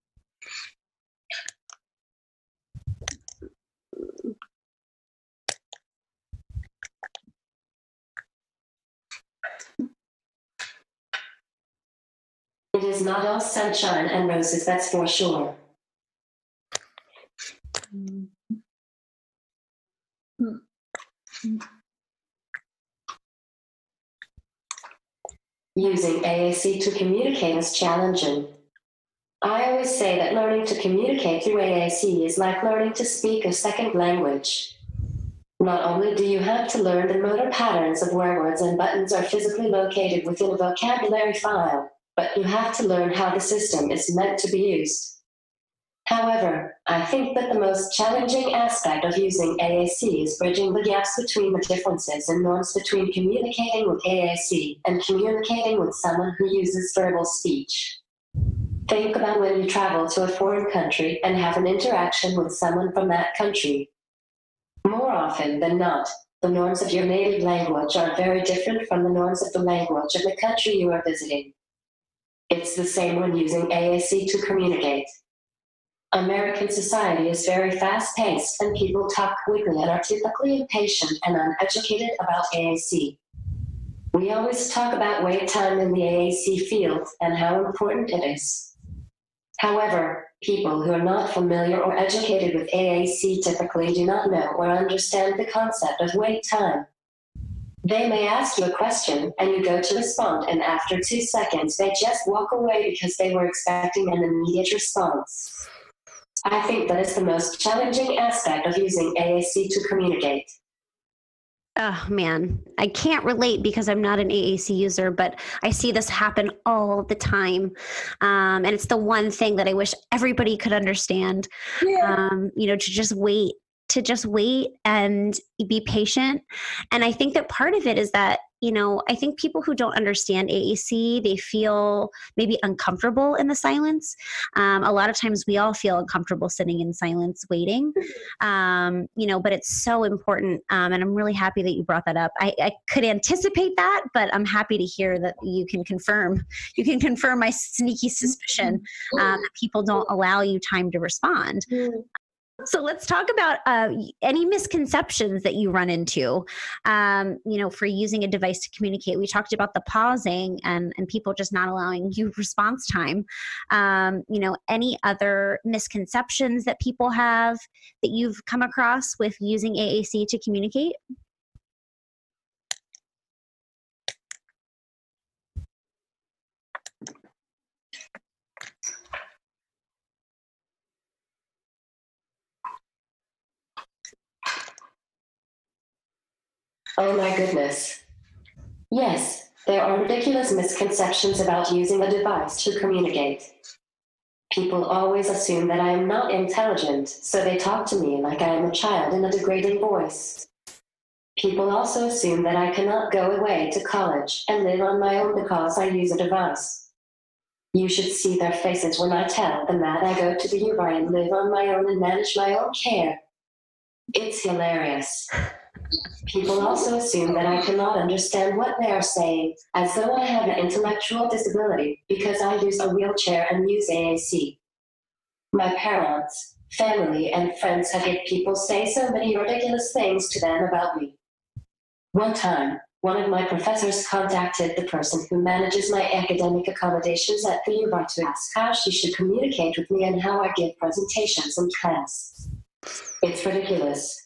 It is not all sunshine and roses, that's for sure. Using AAC to communicate is challenging. I always say that learning to communicate through AAC is like learning to speak a second language. Not only do you have to learn the motor patterns of where words and buttons are physically located within a vocabulary file, but you have to learn how the system is meant to be used. However, I think that the most challenging aspect of using AAC is bridging the gaps between the differences and norms between communicating with AAC and communicating with someone who uses verbal speech. Think about when you travel to a foreign country and have an interaction with someone from that country. More often than not, the norms of your native language are very different from the norms of the language of the country you are visiting. It's the same when using AAC to communicate. American society is very fast-paced, and people talk quickly and are typically impatient and uneducated about AAC. We always talk about wait time in the AAC field and how important it is. However, people who are not familiar or educated with AAC typically do not know or understand the concept of wait time. They may ask you a question, and you go to respond, and after 2 seconds, they just walk away because they were expecting an immediate response. I think that is the most challenging aspect of using AAC to communicate. Oh man, I can't relate because I'm not an AAC user, but I see this happen all the time. And it's the one thing that I wish everybody could understand, to just wait and be patient. And I think that part of it is that, I think people who don't understand AAC, they feel maybe uncomfortable in the silence. A lot of times we all feel uncomfortable sitting in silence waiting, but it's so important. And I'm really happy that you brought that up. I could anticipate that, but I'm happy to hear that you can confirm my sneaky suspicion that people don't allow you time to respond. So let's talk about any misconceptions that you run into, for using a device to communicate. We talked about the pausing and people just not allowing you response time. Any other misconceptions that people have that you've come across with using AAC to communicate? Oh my goodness. Yes, there are ridiculous misconceptions about using a device to communicate. People always assume that I am not intelligent, so they talk to me like I am a child in a degrading voice. People also assume that I cannot go away to college and live on my own because I use a device. You should see their faces when I tell them that I go to the UI and live on my own and manage my own care. It's hilarious. People also assume that I cannot understand what they are saying, as though I have an intellectual disability because I use a wheelchair and use AAC. My parents, family, and friends have had people say so many ridiculous things to them about me. One time, one of my professors contacted the person who manages my academic accommodations at the UI to ask how she should communicate with me and how I give presentations in class. It's ridiculous.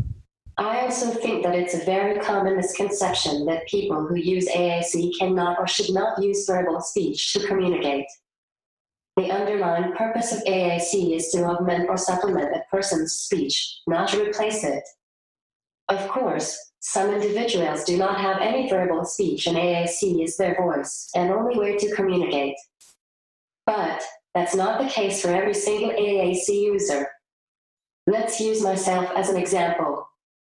I also think that it's a very common misconception that people who use AAC cannot or should not use verbal speech to communicate. The underlying purpose of AAC is to augment or supplement a person's speech, not to replace it. Of course, some individuals do not have any verbal speech and AAC is their voice and only way to communicate. But that's not the case for every single AAC user. Let's use myself as an example.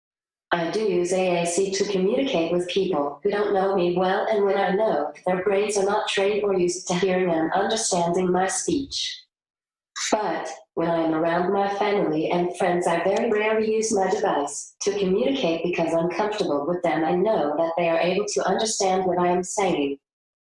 I do use AAC to communicate with people who don't know me well and when I know their brains are not trained or used to hearing and understanding my speech. But when I am around my family and friends, I very rarely use my device to communicate because I'm comfortable with them and know that they are able to understand what I am saying.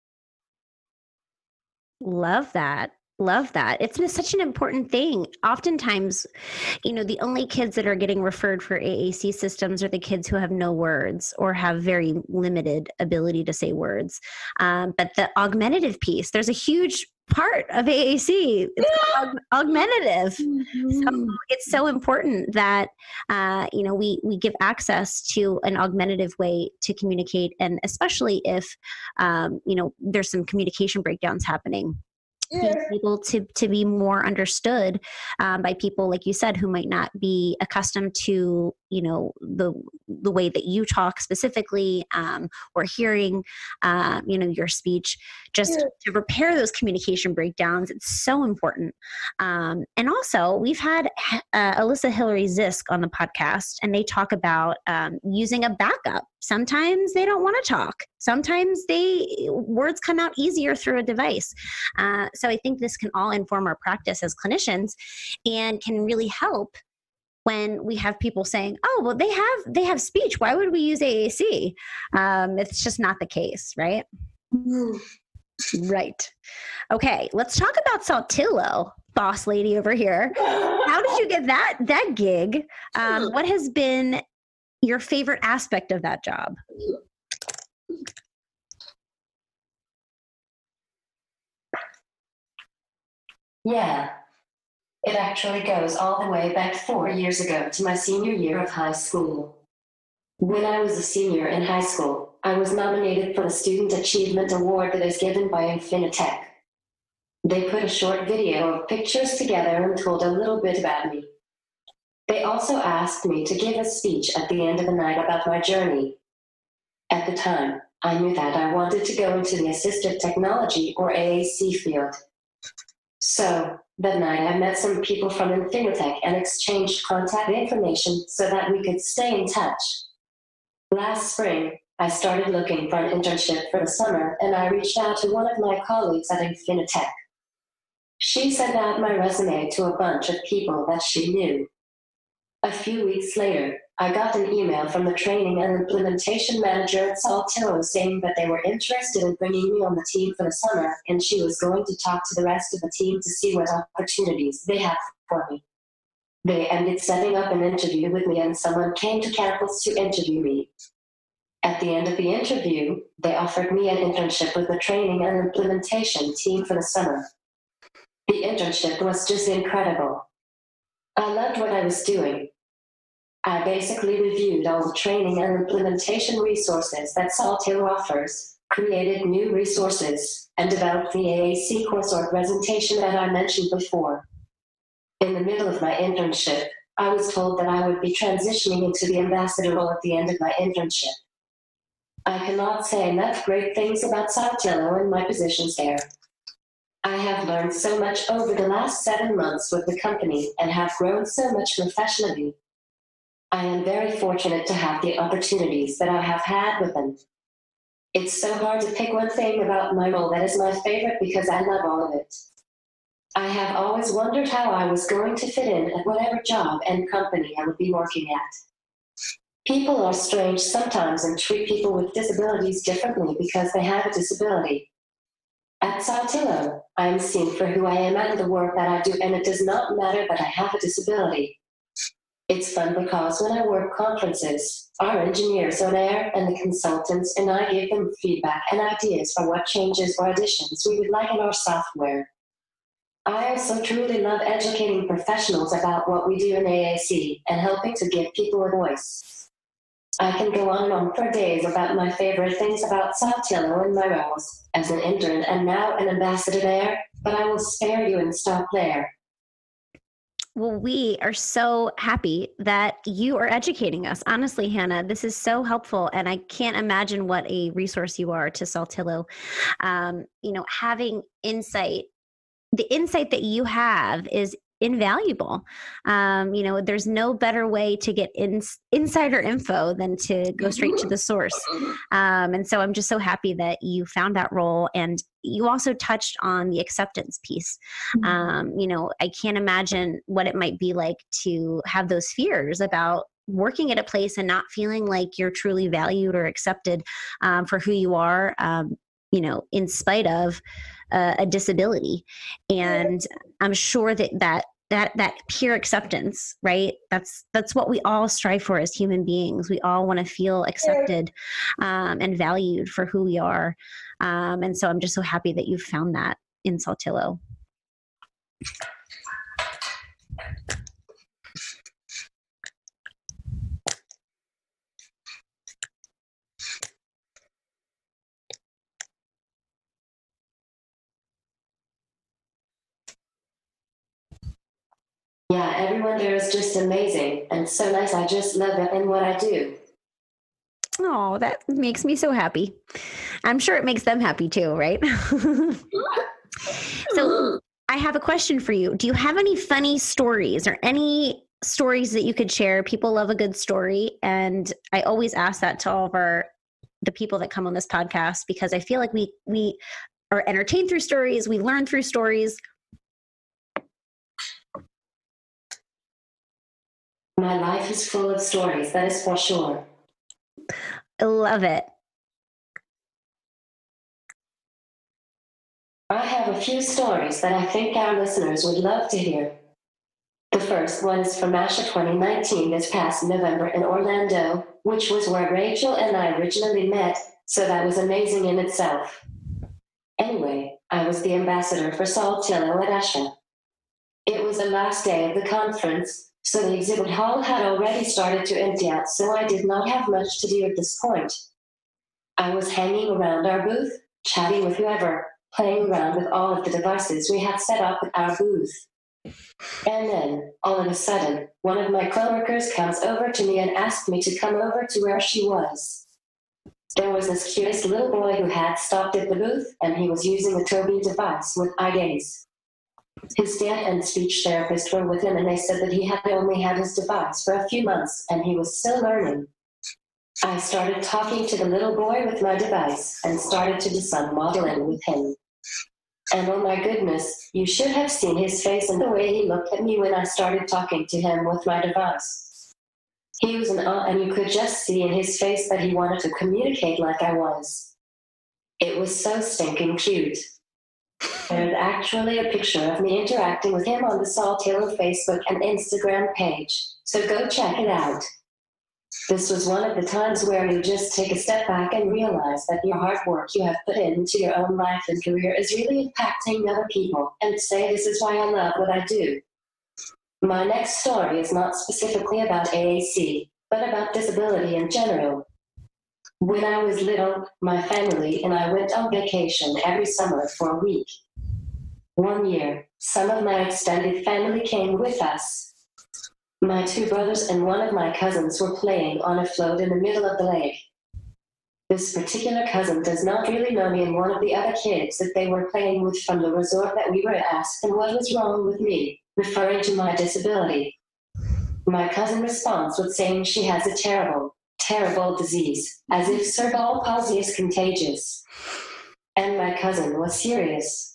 Love that. Love that. It's been such an important thing. Oftentimes, the only kids that are getting referred for AAC systems are the kids who have no words or have very limited ability to say words. But the augmentative piece, there's a huge part of AAC. It's called augmentative. So it's so important that, we give access to an augmentative way to communicate. And especially if, there's some communication breakdowns happening. Being able to be more understood by people, like you said, who might not be accustomed to, the way that you talk specifically, or hearing, your speech, just to repair those communication breakdowns. It's so important. And also, we've had Alyssa Hillary Zisk on the podcast, and they talk about using a backup. Sometimes they don't want to talk. Sometimes words come out easier through a device. So I think this can all inform our practice as clinicians and can really help when we have people saying, oh, well, they have speech. Why would we use AAC? It's just not the case, right? Right. Okay, let's talk about Saltillo, boss lady over here. How did you get that gig? What has been your favorite aspect of that job? Yeah, it actually goes all the way back 4 years ago to my senior year of high school. When I was a senior in high school, I was nominated for the Student Achievement Award that is given by Infinitec. They put a short video of pictures together and told a little bit about me. They also asked me to give a speech at the end of the night about my journey. At the time, I knew that I wanted to go into the Assistive Technology or AAC field. So, that night I met some people from Infinitech and exchanged contact information so that we could stay in touch. Last spring, I started looking for an internship for the summer, and I reached out to one of my colleagues at Infinitech. She sent out my resume to a bunch of people that she knew. A few weeks later, I got an email from the training and implementation manager at Saltillo saying that they were interested in bringing me on the team for the summer, and she was going to talk to the rest of the team to see what opportunities they had for me. They ended setting up an interview with me, and someone came to campus to interview me. At the end of the interview, they offered me an internship with the training and implementation team for the summer. The internship was just incredible. I loved what I was doing. I basically reviewed all the training and implementation resources that Saltillo offers, created new resources, and developed the AAC coursework presentation that I mentioned before. In the middle of my internship, I was told that I would be transitioning into the ambassador role at the end of my internship. I cannot say enough great things about Saltillo and my positions there. I have learned so much over the last 7 months with the company and have grown so much professionally. I am very fortunate to have the opportunities that I have had with them. It's so hard to pick one thing about my role that is my favorite because I love all of it. I have always wondered how I was going to fit in at whatever job and company I would be working at. People are strange sometimes and treat people with disabilities differently because they have a disability. At Saltillo, I am seen for who I am and the work that I do, and it does not matter that I have a disability. It's fun because when I work conferences, our engineers are there and the consultants, and I give them feedback and ideas for what changes or additions we would like in our software. I also truly love educating professionals about what we do in AAC and helping to give people a voice. I can go on and on for days about my favorite things about Saltillo and my roles as an intern and now an ambassador there, but I will spare you and stop there. Well, we are so happy that you are educating us. Honestly, Hannah, this is so helpful, and I can't imagine what a resource you are to Saltillo. Having insight, the insight that you have is invaluable. There's no better way to get insider info than to go straight to the source. And so I'm just so happy that you found that role. And you also touched on the acceptance piece. I can't imagine what it might be like to have those fears about working at a place and not feeling like you're truly valued or accepted for who you are, in spite of a disability. And I'm sure that peer acceptance, right? That's what we all strive for as human beings. We all want to feel accepted and valued for who we are. And so I'm just so happy that you've found that in Saltillo. Yeah, everyone there is just amazing and so nice. I just love it and what I do. Oh, that makes me so happy. I'm sure it makes them happy too, right? So I have a question for you. Do you have any funny stories or any stories that you could share? People love a good story. And I always ask that to all of the people that come on this podcast, because I feel like we are entertained through stories. We learn through stories. My life is full of stories, that is for sure. I love it. I have a few stories that I think our listeners would love to hear. The first one is from ASHA 2019 this past November in Orlando, which was where Rachel and I originally met, so that was amazing in itself. Anyway, I was the ambassador for Saltillo at ASHA. It was the last day of the conference, so the exhibit hall had already started to empty out, so I did not have much to do at this point. I was hanging around our booth, chatting with whoever, playing around with all of the devices we had set up at our booth. And then, all of a sudden, one of my coworkers comes over to me and asked me to come over to where she was. There was this curious little boy who had stopped at the booth, and he was using a Tobii device with eye gaze. His dad and speech therapist were with him, and they said that he had only had his device for a few months, and he was still learning. I started talking to the little boy with my device and started to do some modeling with him. And oh my goodness, you should have seen his face and the way he looked at me when I started talking to him with my device. He was in awe, and you could just see in his face that he wanted to communicate like I was. It was so stinking cute. There's actually a picture of me interacting with him on the Saltillo Facebook and Instagram page, so go check it out. This was one of the times where you just take a step back and realize that your hard work you have put into your own life and career is really impacting other people, and say, this is why I love what I do. My next story is not specifically about AAC, but about disability in general. When I was little, my family and I went on vacation every summer for a week. One year, some of my extended family came with us. My two brothers and one of my cousins were playing on a float in the middle of the lake. This particular cousin does not really know me, and one of the other kids that they were playing with from the resort that we were asked them what was wrong with me, referring to my disability. My cousin responds with saying she has a terrible disease, as if cerebral palsy is contagious. And my cousin was serious.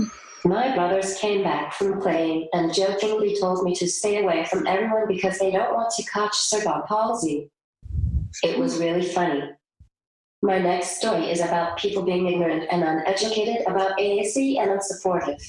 My brothers came back from playing and jokingly told me to stay away from everyone because they don't want to catch cerebral palsy. It was really funny. My next story is about people being ignorant and uneducated about AAC and unsupportive.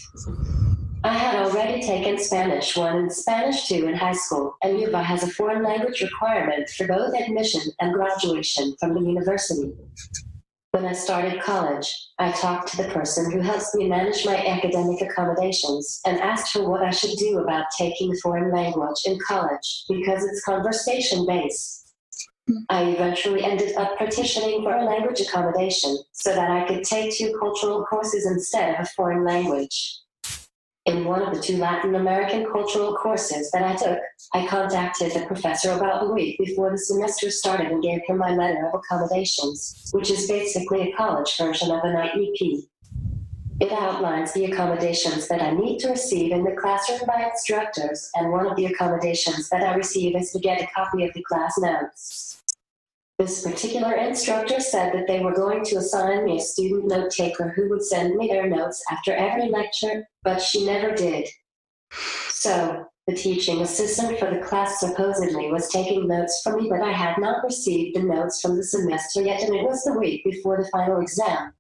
I had already taken Spanish 1 and Spanish 2 in high school, and UVA has a foreign language requirement for both admission and graduation from the university. When I started college, I talked to the person who helps me manage my academic accommodations and asked her what I should do about taking foreign language in college because it's conversation-based. I eventually ended up petitioning for a language accommodation so that I could take 2 cultural courses instead of a foreign language. In one of the 2 Latin American cultural courses that I took, I contacted the professor about a week before the semester started and gave her my letter of accommodations, which is basically a college version of an IEP. It outlines the accommodations that I need to receive in the classroom by instructors, and one of the accommodations that I receive is to get a copy of the class notes. This particular instructor said that they were going to assign me a student note taker who would send me their notes after every lecture, but she never did. So, the teaching assistant for the class supposedly was taking notes for me, but I had not received the notes from the semester yet, and it was the week before the final exam.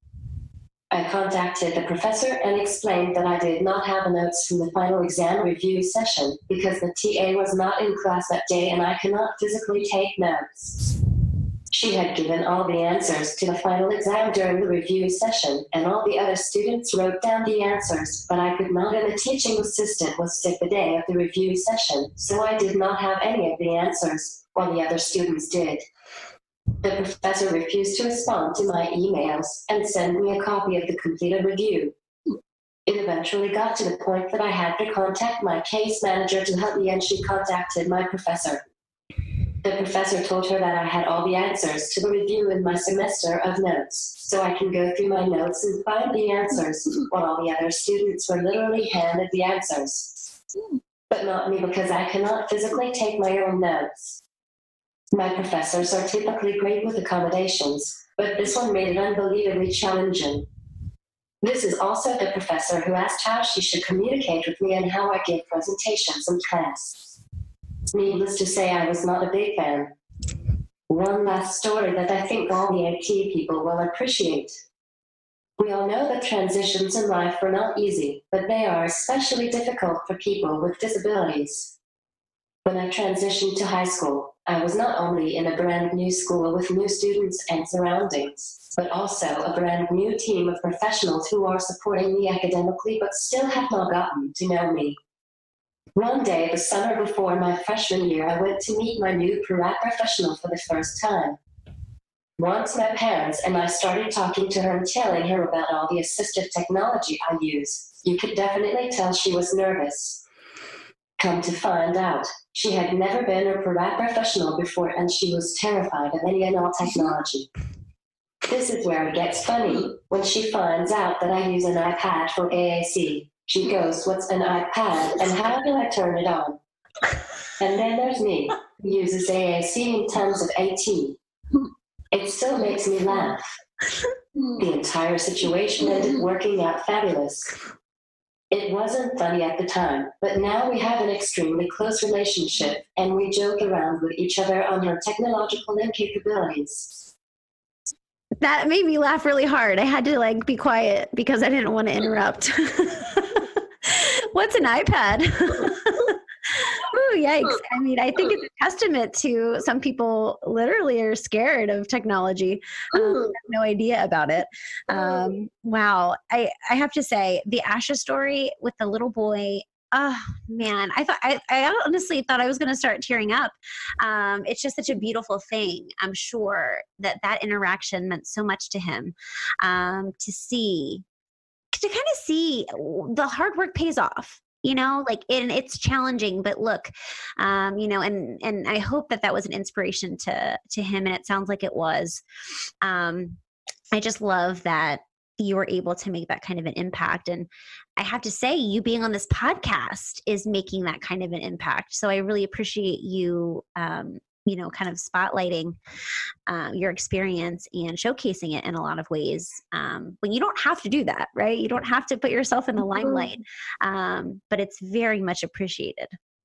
I contacted the professor and explained that I did not have the notes from the final exam review session because the TA was not in class that day and I cannot physically take notes. She had given all the answers to the final exam during the review session, and all the other students wrote down the answers, but I could not, and the teaching assistant was sick the day of the review session, so I did not have any of the answers, while the other students did. The professor refused to respond to my emails and send me a copy of the completed review. It eventually got to the point that I had to contact my case manager to help me, and she contacted my professor. The professor told her that I had all the answers to the review in my semester of notes, so I can go through my notes and find the answers, while all the other students were literally handed the answers. But not me, because I cannot physically take my own notes. My professors are typically great with accommodations, but this one made it unbelievably challenging. This is also the professor who asked how she should communicate with me and how I give presentations in class. Needless to say, I was not a big fan. One last story that I think all the IT people will appreciate. We all know that transitions in life are not easy, but they are especially difficult for people with disabilities. When I transitioned to high school, I was not only in a brand new school with new students and surroundings, but also a brand new team of professionals who are supporting me academically but still have not gotten to know me. One day, the summer before my freshman year, I went to meet my new professional for the first time. Once my parents and I started talking to her and telling her about all the assistive technology I use, you could definitely tell she was nervous. Come to find out, she had never been a paraprofessional before, and she was terrified of any and all technology. This is where it gets funny. When she finds out that I use an iPad for AAC, she goes, "What's an iPad and how do I turn it on?" And then there's me, who uses AAC in tons of AT. It still makes me laugh. The entire situation ended working out fabulous. It wasn't funny at the time, but now we have an extremely close relationship, and we joke around with each other on her technological incapabilities. That made me laugh really hard. I had to be quiet because I didn't want to interrupt. What's an iPad? Ooh, yikes. I mean, I think it's a testament to some people literally are scared of technology. Have no idea about it. Wow. I have to say, the Asha story with the little boy, oh man, I honestly thought I was going to start tearing up. It's just such a beautiful thing. I'm sure that interaction meant so much to him, to kind of see the hard work pays off. And it's challenging, but look, and I hope that was an inspiration to him. And it sounds like it was. I just love that you were able to make that kind of an impact. And I have to say, you being on this podcast is making that kind of an impact. So I really appreciate you, kind of spotlighting your experience and showcasing it in a lot of ways, when you don't have to do that, right? You don't have to put yourself in the limelight, but it's very much appreciated.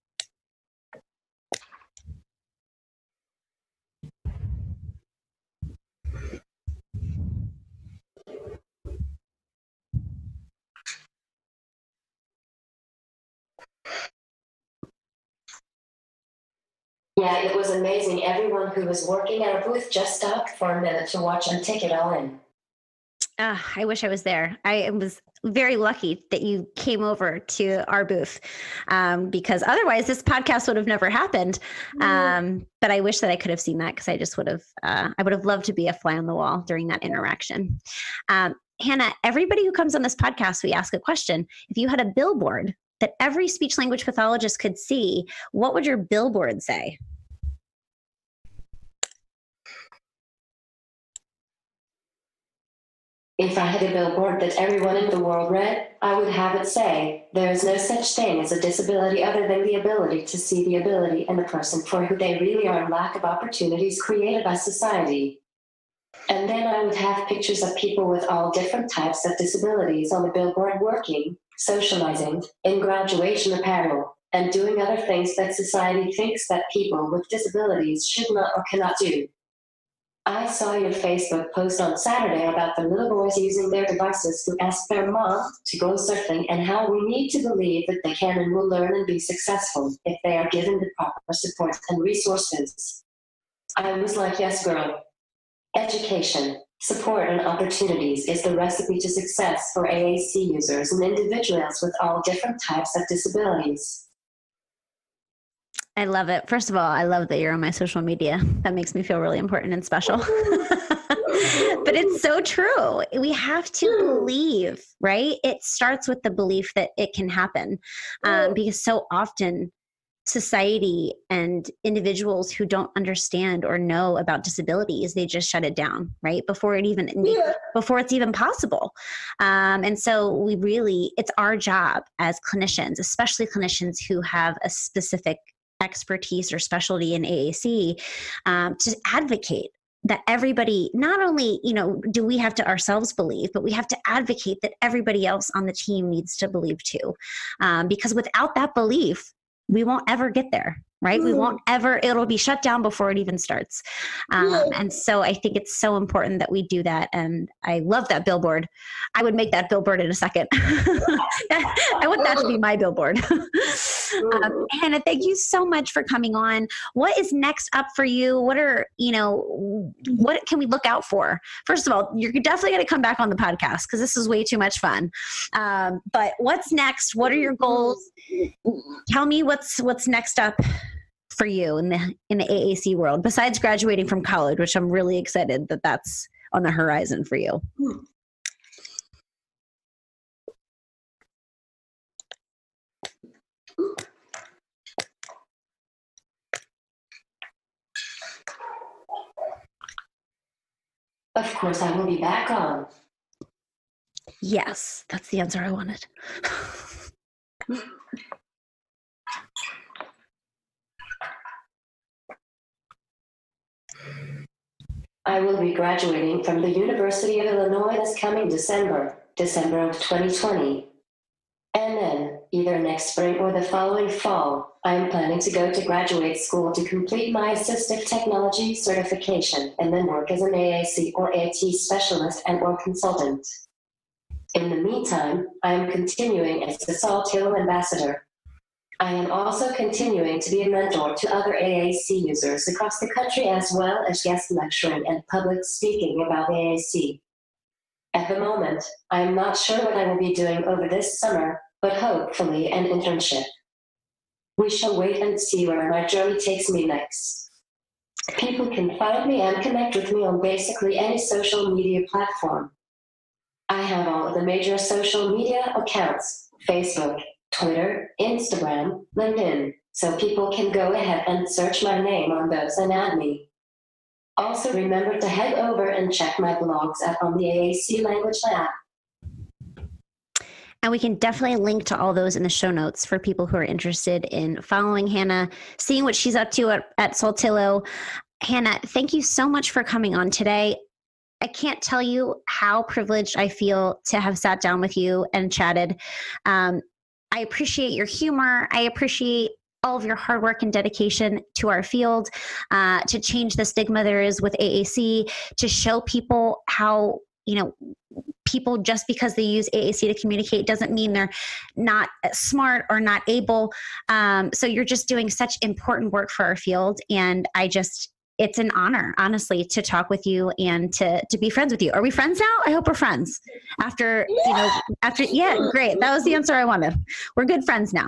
Yeah, it was amazing. Everyone who was working at our booth just stopped for a minute to watch and take it all in. I wish I was there. I was very lucky that you came over to our booth, because otherwise this podcast would have never happened. But I wish that I could have seen that, because I just would have, I would have loved to be a fly on the wall during that interaction. Hannah, everybody who comes on this podcast, we ask a question. If you had a billboard that every speech language pathologist could see, what would your billboard say? If I had a billboard that everyone in the world read, I would have it say, "There is no such thing as a disability other than the ability to see the ability in the person for who they really are and lack of opportunities created by society." And then I would have pictures of people with all different types of disabilities on the billboard working, socializing, in graduation apparel, and doing other things that society thinks that people with disabilities should not or cannot do. I saw your Facebook post on Saturday about the little boys using their devices to ask their mom to go surfing, and how we need to believe that they can and will learn and be successful if they are given the proper support and resources. I was like, yes, girl. Education, support, and opportunities is the recipe to success for AAC users and individuals with all different types of disabilities. I love it. First of all, I love that you're on my social media. That makes me feel really important and special. But it's so true. We have to believe, right? It starts with the belief that it can happen, because so often society and individuals who don't understand or know about disabilities, they just shut it down, right? Before it's even possible. And so it's our job as clinicians, especially clinicians who have a specific expertise or specialty in AAC, to advocate that everybody, not only, do we have to ourselves believe, but we have to advocate that everybody else on the team needs to believe too. Because without that belief, we won't ever get there, right? We won't ever, it'll be shut down before it even starts. And so I think it's so important that we do that. And I love that billboard. I would make that billboard in a second. I want that to be my billboard. Hannah, thank you so much for coming on. What is next up for you? What can we look out for? First of all, you're definitely going to come back on the podcast, because this is way too much fun. But what's next? What are your goals? Tell me what's next up for you in the AAC world, besides graduating from college, which I'm really excited that that's on the horizon for you. Of course, I will be back on. Yes, that's the answer I wanted. I will be graduating from the University of Illinois this coming December of 2020. And then, either next spring or the following fall, I am planning to go to graduate school to complete my Assistive Technology certification and then work as an AAC or AT specialist and/or consultant. In the meantime, I am continuing as the Saltillo ambassador. I am also continuing to be a mentor to other AAC users across the country, as well as guest lecturing and public speaking about AAC. At the moment, I am not sure what I will be doing over this summer, but hopefully an internship. We shall wait and see where my journey takes me next. People can find me and connect with me on basically any social media platform. I have all of the major social media accounts: Facebook, Twitter, Instagram, LinkedIn, so people can go ahead and search my name on those and add me. Also remember to head over and check my blogs out on the AAC Language Lab. And we can definitely link to all those in the show notes for people who are interested in following Hannah, seeing what she's up to at Saltillo. Hannah, thank you so much for coming on today. I can't tell you how privileged I feel to have sat down with you and chatted. I appreciate your humor. I appreciate all of your hard work and dedication to our field, to change the stigma there is with AAC, to show people how, people, just because they use AAC to communicate doesn't mean they're not smart or not able. So you're just doing such important work for our field. And it's an honor, honestly, to talk with you and to be friends with you. Are we friends now? I hope we're friends. Yeah, great. That was the answer I wanted. We're good friends now.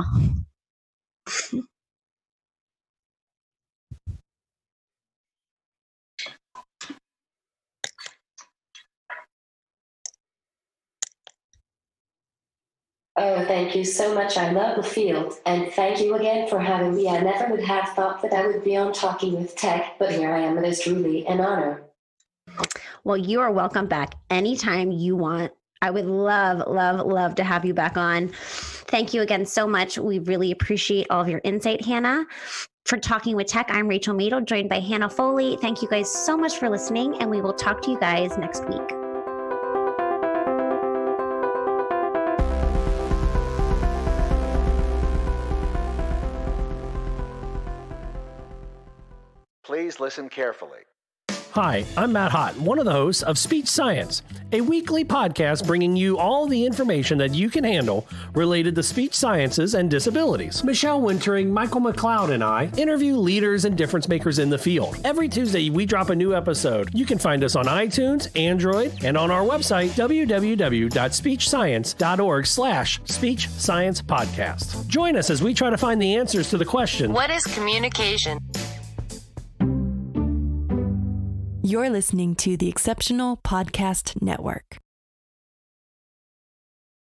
Oh, thank you so much. I love the field. And thank you again for having me. I never would have thought that I would be on Talking with Tech, but here I am. It is truly an honor. Well, you are welcome back anytime you want. I would love to have you back on. Thank you again so much. We really appreciate all of your insight, Hannah. For Talking with Tech, I'm Rachel Madel, joined by Hannah Foley. Thank you guys so much for listening, and we will talk to you guys next week. Please listen carefully. Hi, I'm Matt Baud, one of the hosts of Speech Science, a weekly podcast bringing you all the information that you can handle related to speech sciences and disabilities. Michelle Wintering, Michael McLeod, and I interview leaders and difference makers in the field. Every Tuesday, we drop a new episode. You can find us on iTunes, Android, and on our website, www.speechscience.org/Speech Science Podcast. Join us as we try to find the answers to the question, what is communication? You're listening to the Exceptional Podcast Network.